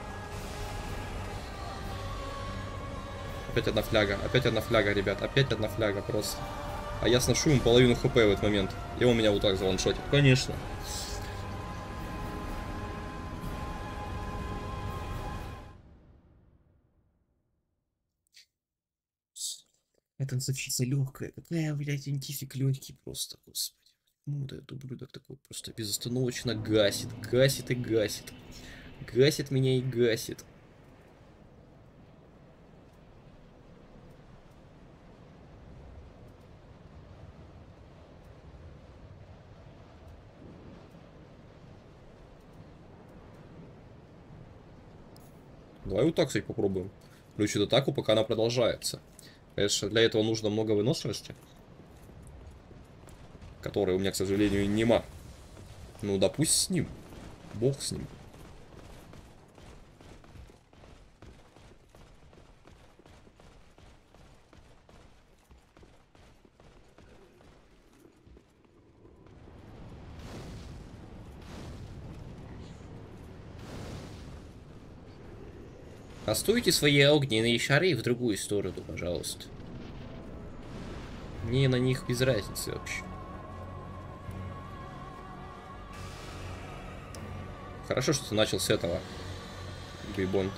Опять одна фляга, ребят. Опять одна фляга просто. А я сношу ему половину хп в этот момент. И он меня вот так заваншотит. Конечно. Это называется легкая. Какая, блядь, антифик легкий просто, господи. Ну, да, этот ублюдок такой просто безостановочно гасит. Гасит и гасит. Гасит меня и гасит. Давай вот так, кстати, попробуем. Включить атаку, пока она продолжается. Конечно, для этого нужно много выносливости. Которой у меня, к сожалению, нема. Ну да пусть с ним. Бог с ним. Постойте свои огненные шары в другую сторону, пожалуйста. Мне на них без разницы вообще. Хорошо, что ты начал с этого, Бейбон.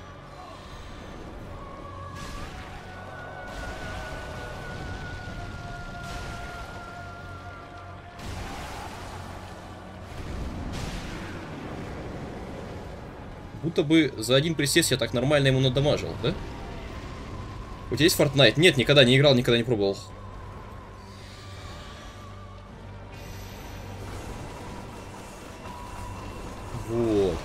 Будто бы за один присест я так нормально ему надамажил, да? У тебя есть Fortnite? Нет, никогда не играл, никогда не пробовал. Вот.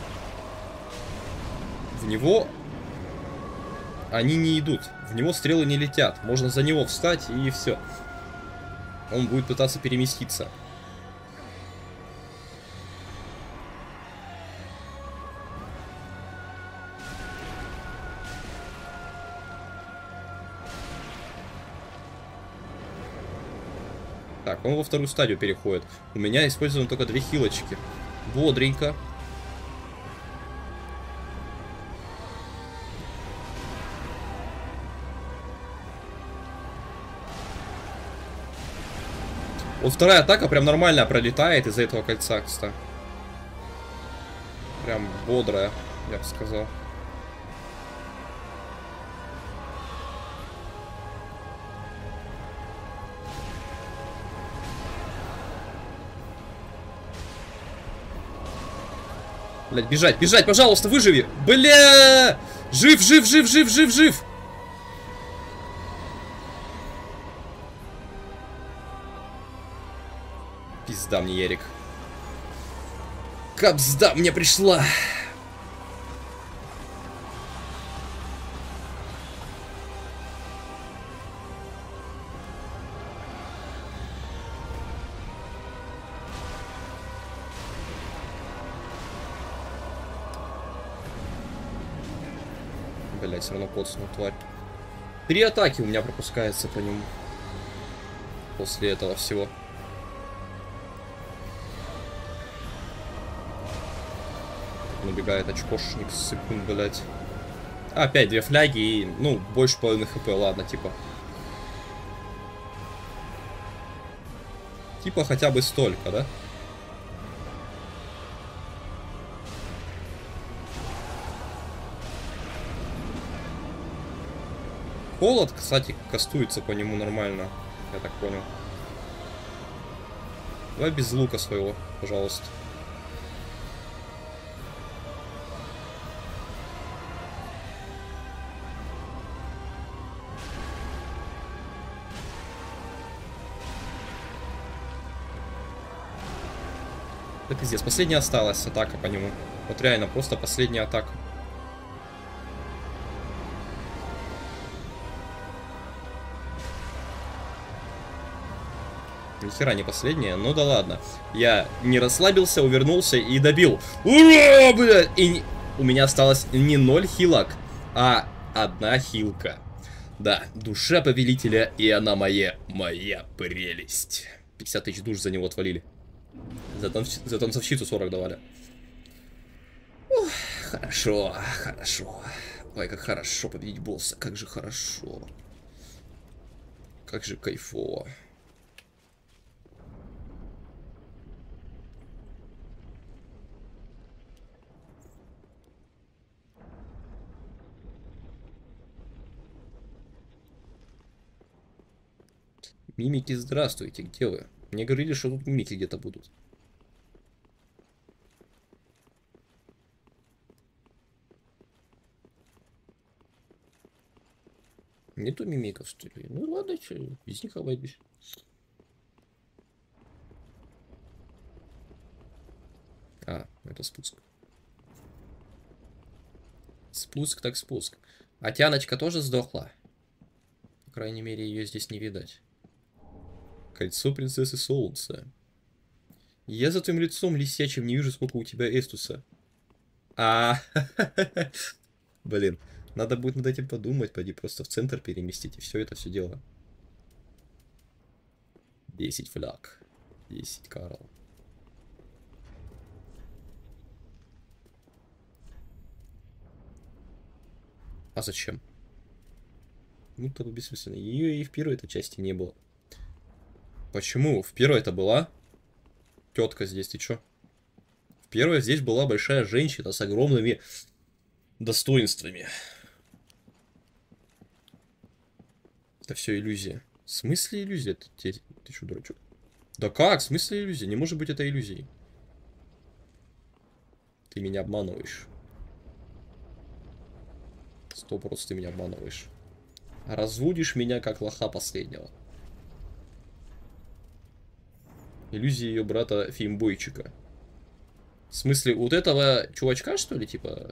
В него они не идут. В него стрелы не летят. Можно за него встать и все. Он будет пытаться переместиться. Так, он во вторую стадию переходит. У меня использовано только 2 хилочки. Бодренько. Вот вторая атака прям нормально пролетает из-за этого кольца, кстати. Прям бодрая, я бы сказал. Блять, бежать, бежать, пожалуйста, выживи! Бля! Жив, жив, жив, жив, жив, жив! Пизда мне, Ярик. Капсда мне пришла! Блять, все равно коцнул, тварь. 3 атаки у меня пропускается по нему. После этого всего. Набегает очкошник, секунд, блять. Опять 2 фляги и, ну, больше половины хп, ладно, типа. Типа хотя бы столько, да? Холод, кстати, кастуется по нему нормально, я так понял. Давай без лука своего, пожалуйста. Да пиздец, последняя осталась атака по нему. Вот реально, просто последняя атака. Нихера не последняя, ну да ладно. Я не расслабился, увернулся и добил. Ура, блядь! И у меня осталось не 0 хилок, а 1 хилка. Да, душа повелителя, и она моя прелесть. 50 тысяч душ за него отвалили. За танцовщицу 40 давали. Ух, хорошо, хорошо. Ой, как хорошо победить босса, как же хорошо. Как же кайфово. Мимики, здравствуйте, где вы? Мне говорили, что тут мимики где-то будут. Нету мимиков, что ли? Ну ладно, что, без них обойдусь. А, это спуск. Спуск так спуск. А Тяночка тоже сдохла? По крайней мере, ее здесь не видать. Кольцо принцессы Солнца. Я за твоим лицом лисячим не вижу, сколько у тебя эстуса. Блин, надо будет над этим подумать, пойди просто в центр переместить и все это все дело. 10 фляг. 10 Карл. А зачем? Ну, это бессмысленно. Ее и в первой этой части не было. Почему? В первой это была тетка здесь, ты чё? В первой здесь была большая женщина с огромными достоинствами. Это все иллюзия. В смысле иллюзия? Ты чё, дурачок? Да как? В смысле иллюзия? Не может быть это иллюзией. Ты меня обманываешь. 100% ты меня обманываешь. Разводишь меня как лоха последнего. Иллюзия ее брата Феймбойчика. В смысле, вот этого чувачка, что ли, типа?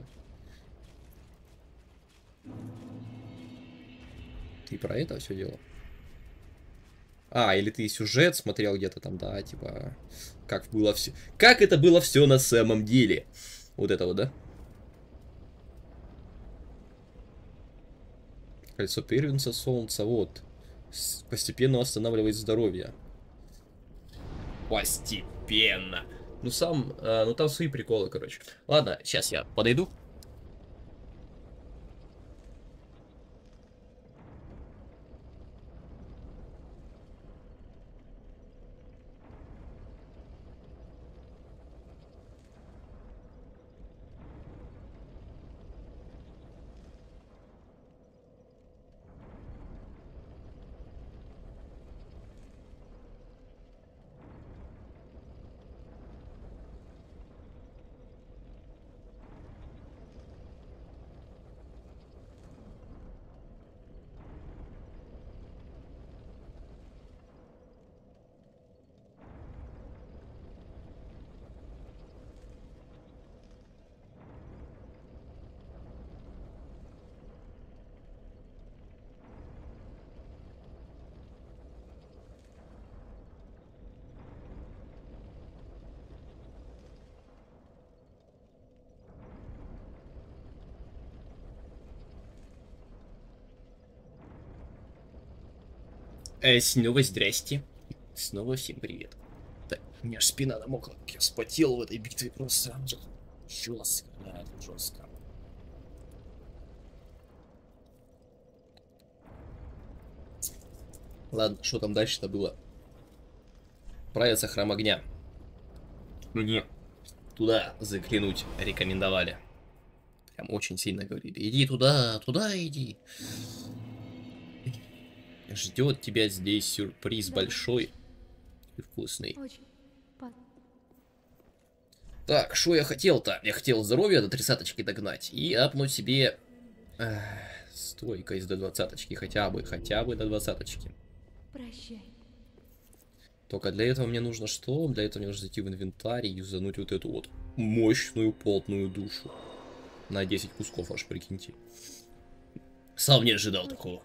Ты про это все дело? А, или ты сюжет смотрел где-то там, да, типа, как было все. Как это было все на самом деле? Вот это вот, да? Кольцо первенца Солнца, вот. Постепенно восстанавливает здоровье. постепенно. Ну ну там свои приколы, короче. Ладно, сейчас я подойду. Снова здрасте. Снова всем привет. Так, у меня аж спина намокла, как я вспотел в этой битве просто. Жестко, да, жестко. Ладно, что там дальше-то было? Правится храм огня. Мне туда заглянуть рекомендовали. Прям очень сильно говорили. Иди туда, туда иди. Ждет тебя здесь сюрприз большой и вкусный. Очень. Так, что я хотел-то? Я хотел здоровье до 30-очки догнать и апнуть себе стойкость до 20-очки, хотя бы до 20-очки. Прощай. Только для этого мне нужно что? Для этого мне нужно зайти в инвентарь и юзануть вот эту вот мощную плотную душу. На 10 кусков аж, прикиньте. Сам не ожидал такого.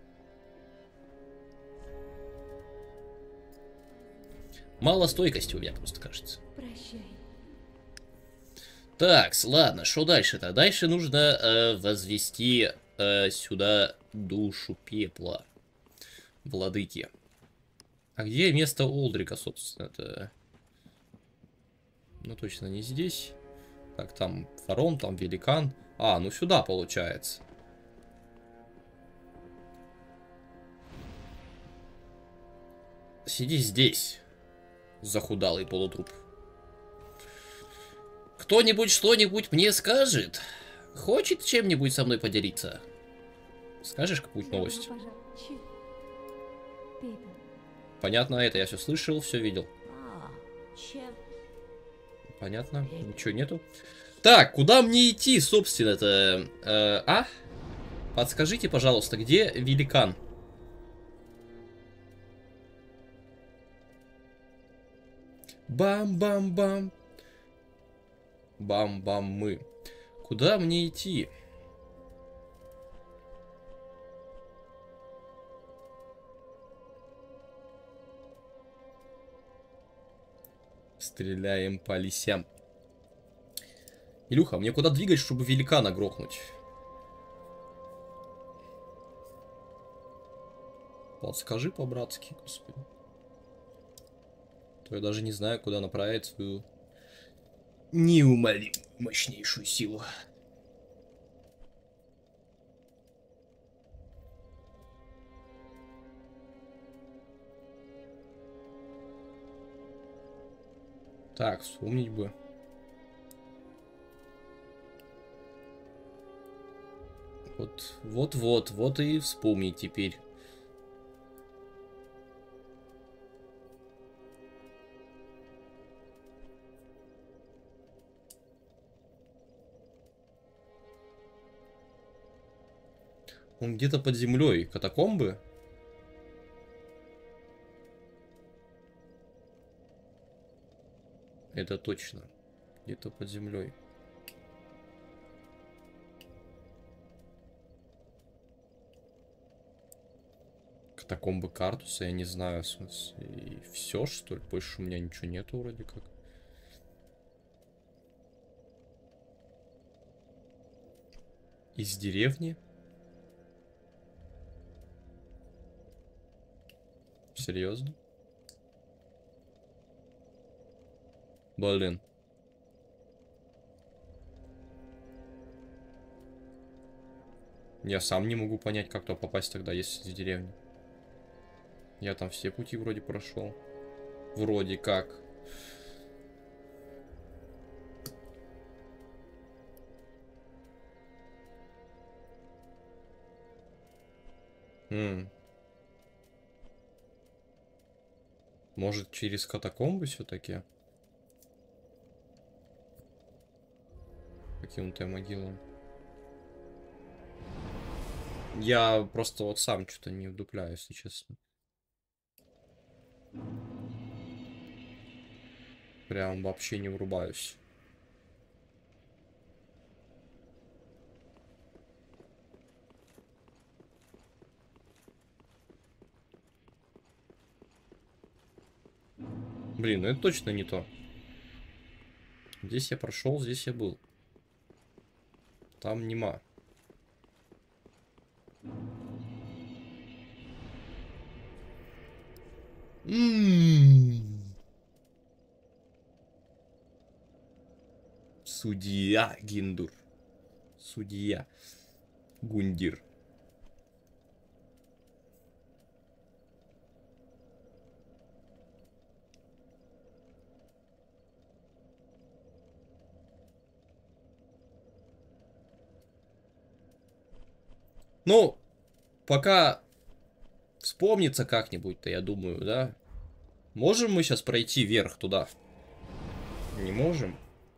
Мало стойкости у меня просто, кажется. Прощай. Так, ладно, что дальше-то? Дальше нужно возвести сюда душу пепла. Владыки. А где место Олдрика, собственно? Это... Ну, точно не здесь. Так, там фарон, там великан. А, ну сюда получается. Сиди здесь. Захудалый полутруп. Кто-нибудь что-нибудь мне скажет? Хочет чем-нибудь со мной поделиться? Скажешь какую-нибудь новость? Понятно, это я все слышал, все видел. Чем? Понятно, ничего нету. Так, куда мне идти, собственно-то? Подскажите, пожалуйста, где великан? Бам-бам-бам. Бам-бам-мы. Куда мне идти? Стреляем по лисям. Илюха, мне куда двигать, чтобы великана грохнуть? Подскажи по-братски, господи. То я даже не знаю, куда направить свою неумолимую мощнейшую силу. Так, вспомнить бы. Вот и вспомнить теперь. Он где-то под землей. Катакомбы? Это точно. Где-то под землей. Катакомбы Картуса, я не знаю, в смысле. И все, что ли? Больше у меня ничего нету вроде как. Из деревни? Серьезно? Блин. Я сам не могу понять, как туда попасть тогда, если из деревни. Я там все пути вроде прошел. Вроде как. Может, через катакомбы все-таки? Покинутая могила. Я просто вот сам что-то не вдупляю, если честно. Прям вообще не врубаюсь. Блин, ну это точно не то. Здесь я прошел, здесь я был. Там нема. Судья Гиндур. Судья Гундир. Ну, пока вспомнится как-нибудь-то, я думаю, да? Можем мы сейчас пройти вверх туда? Не можем.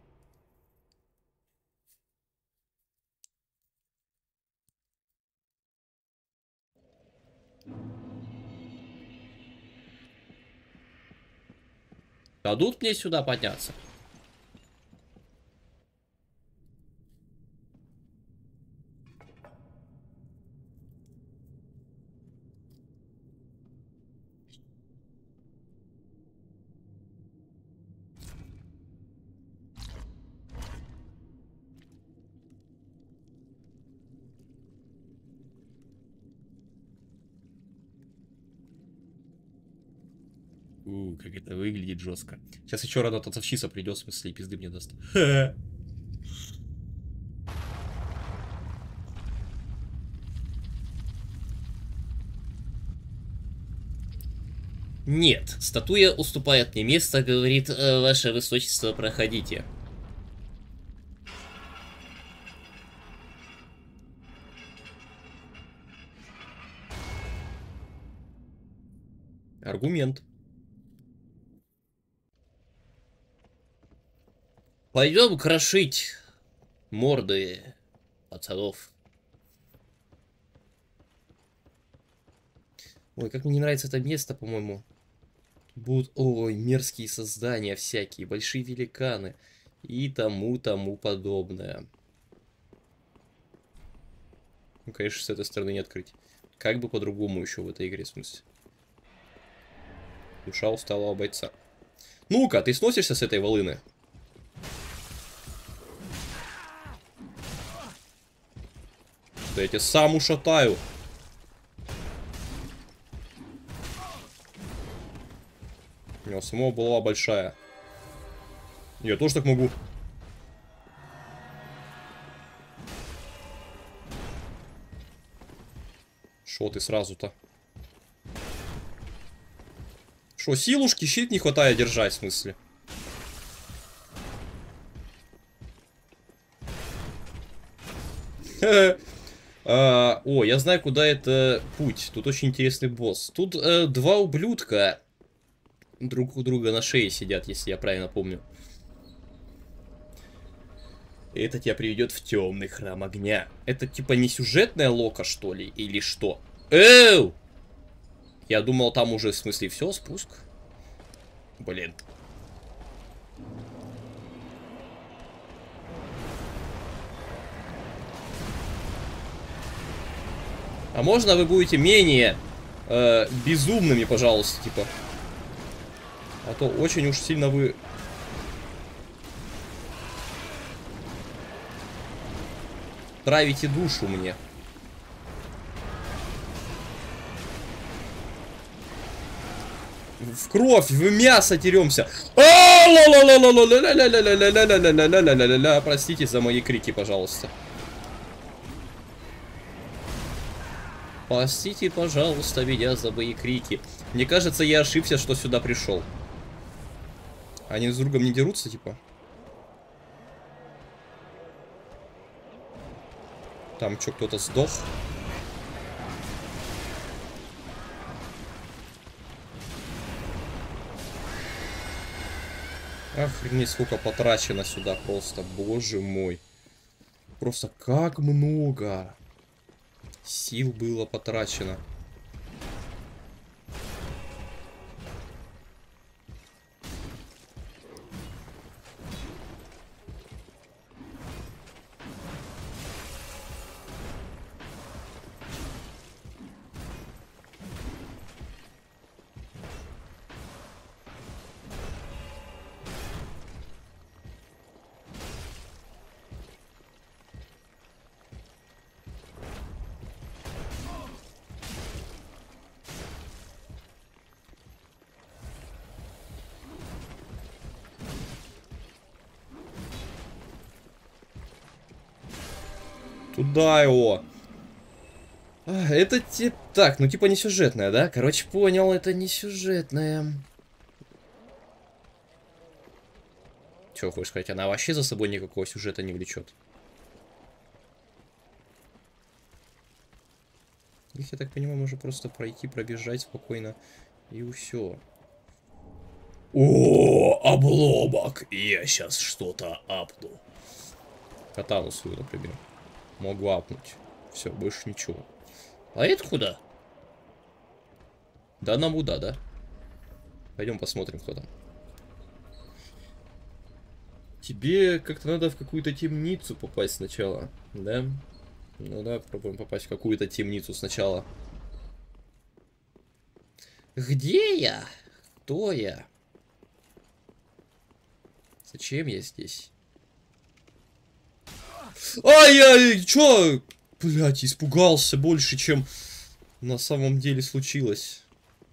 Дадут мне сюда подняться? Как это выглядит жестко. Сейчас еще рано танцовщица придет, в смысле, и пизды мне даст. Нет, статуя уступает мне место, говорит, ваше высочество, проходите. Аргумент. Пойдем крошить морды пацанов. Ой, как мне не нравится это место, по-моему. Будут, ой, мерзкие создания всякие, большие великаны и тому подобное. Ну, конечно, с этой стороны не открыть. Как бы по-другому еще в этой игре, в смысле. Душа усталого бойца. Ну-ка, ты сносишься с этой волыны? Да я тебя сам ушатаю. У него самого была большая. Я тоже так могу. Шо ты сразу-то? Шо, силушки, щит не хватает держать, в смысле? О, я знаю, куда это путь. Тут очень интересный босс. Тут два ублюдка друг у друга на шее сидят, если я правильно помню. Это тебя приведет в темный храм огня. Это типа не сюжетная лока, что ли? Или что? Эу! Я думал, там уже, в смысле, все, спуск. Блин. А можно вы будете менее безумными, пожалуйста, типа? А то очень уж сильно вы... травите душу мне. в кровь, в мясо теремся. Простите за мои крики, пожалуйста. Простите, пожалуйста, меня за мои крики. Мне кажется, я ошибся, что сюда пришел. Они с другом не дерутся, типа? Там что, кто-то сдох? Охренеть, сколько потрачено сюда просто, боже мой. Просто как много сил было потрачено. Туда его. Это типа... Так, ну типа не сюжетная, да? Короче, понял, это не сюжетная. Чего хочешь сказать? Она вообще за собой никакого сюжета не влечет. Их, я так понимаю, можно просто пройти, пробежать спокойно. И все. О, обломок! Я сейчас что-то апну. Катану свою, например. Могу апнуть. Все, больше ничего. А это куда? Да нам куда, да? Пойдем посмотрим, кто там. Тебе как-то надо в какую-то темницу попасть сначала, да? Ну да, попробуем попасть в какую-то темницу сначала. Где я? Кто я? Зачем я здесь? Ай-яй, чё? Блять, испугался больше, чем на самом деле случилось.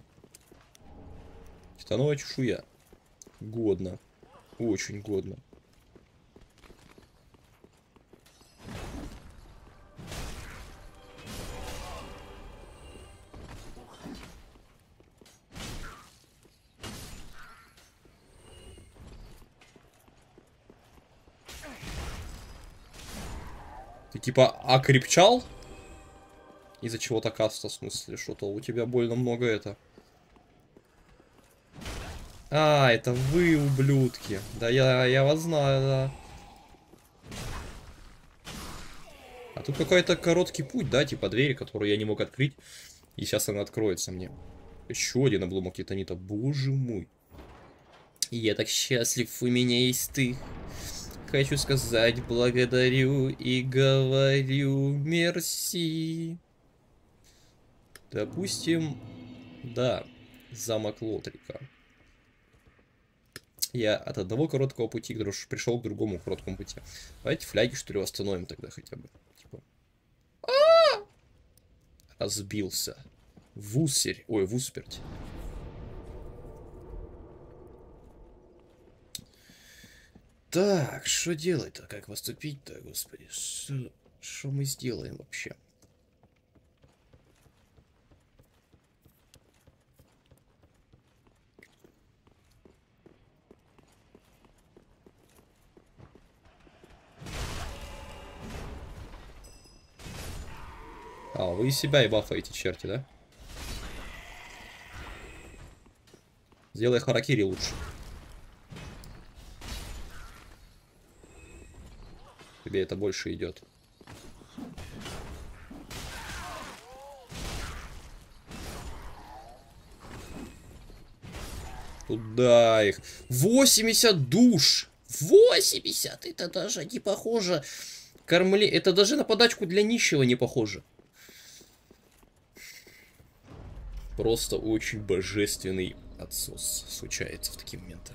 Титановая чешуя. Годно. Очень годно. Ты типа окрепчал? Из-за чего-то каста, в смысле, что-то у тебя больно много это. А, это вы, ублюдки. Да я вас знаю, да. А тут какой-то короткий путь, да, типа двери, которую я не мог открыть. И сейчас она откроется мне. Еще один обломок титанита, боже мой. Я так счастлив, у меня есть ты. Хочу сказать благодарю и говорю мерси. Допустим, да, замок Лотрика. Я от одного короткого пути пришел к другому короткому пути. Давайте фляги, что ли, восстановим тогда хотя бы. Типа. Разбился. Вусерь. Ой, вусперть. Так, что делать-то? Как поступить-то, господи? Что мы сделаем вообще? А, вы из себя и бафаете, черти, да? Сделай харакири лучше. Тебе это больше идет. Туда их. 80 душ! 80! Это даже не похоже. Это даже на подачку для нищего не похоже. Просто очень божественный отсос случается в такие моменты.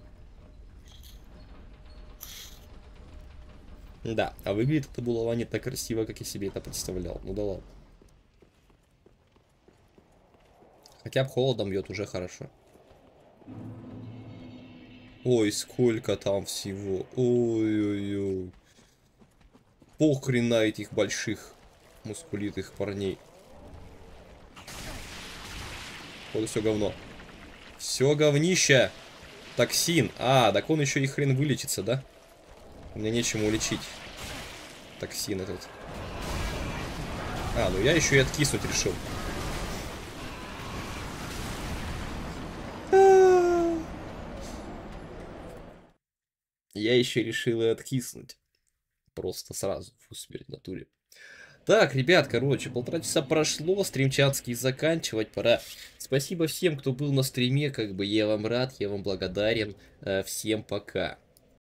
Да, а выглядит эта булава не так красиво, как я себе это представлял. Ну да ладно. Хотя бы холодом бьет, уже хорошо. Ой, сколько там всего. Ой-ой-ой. Похрен на этих больших мускулитых парней. Вот все говно. Все говнище. Токсин. А, так он еще и хрен вылечится, да? Мне нечему улечить. Токсин этот. А, ну я еще и откиснуть решил. Я еще решил и откиснуть. Просто сразу. Фу, смерть в натуре. Так, ребят, короче, 1,5 часа прошло, стримчатский заканчивать пора. Спасибо всем, кто был на стриме, как бы я вам рад, я вам благодарен. Всем пока.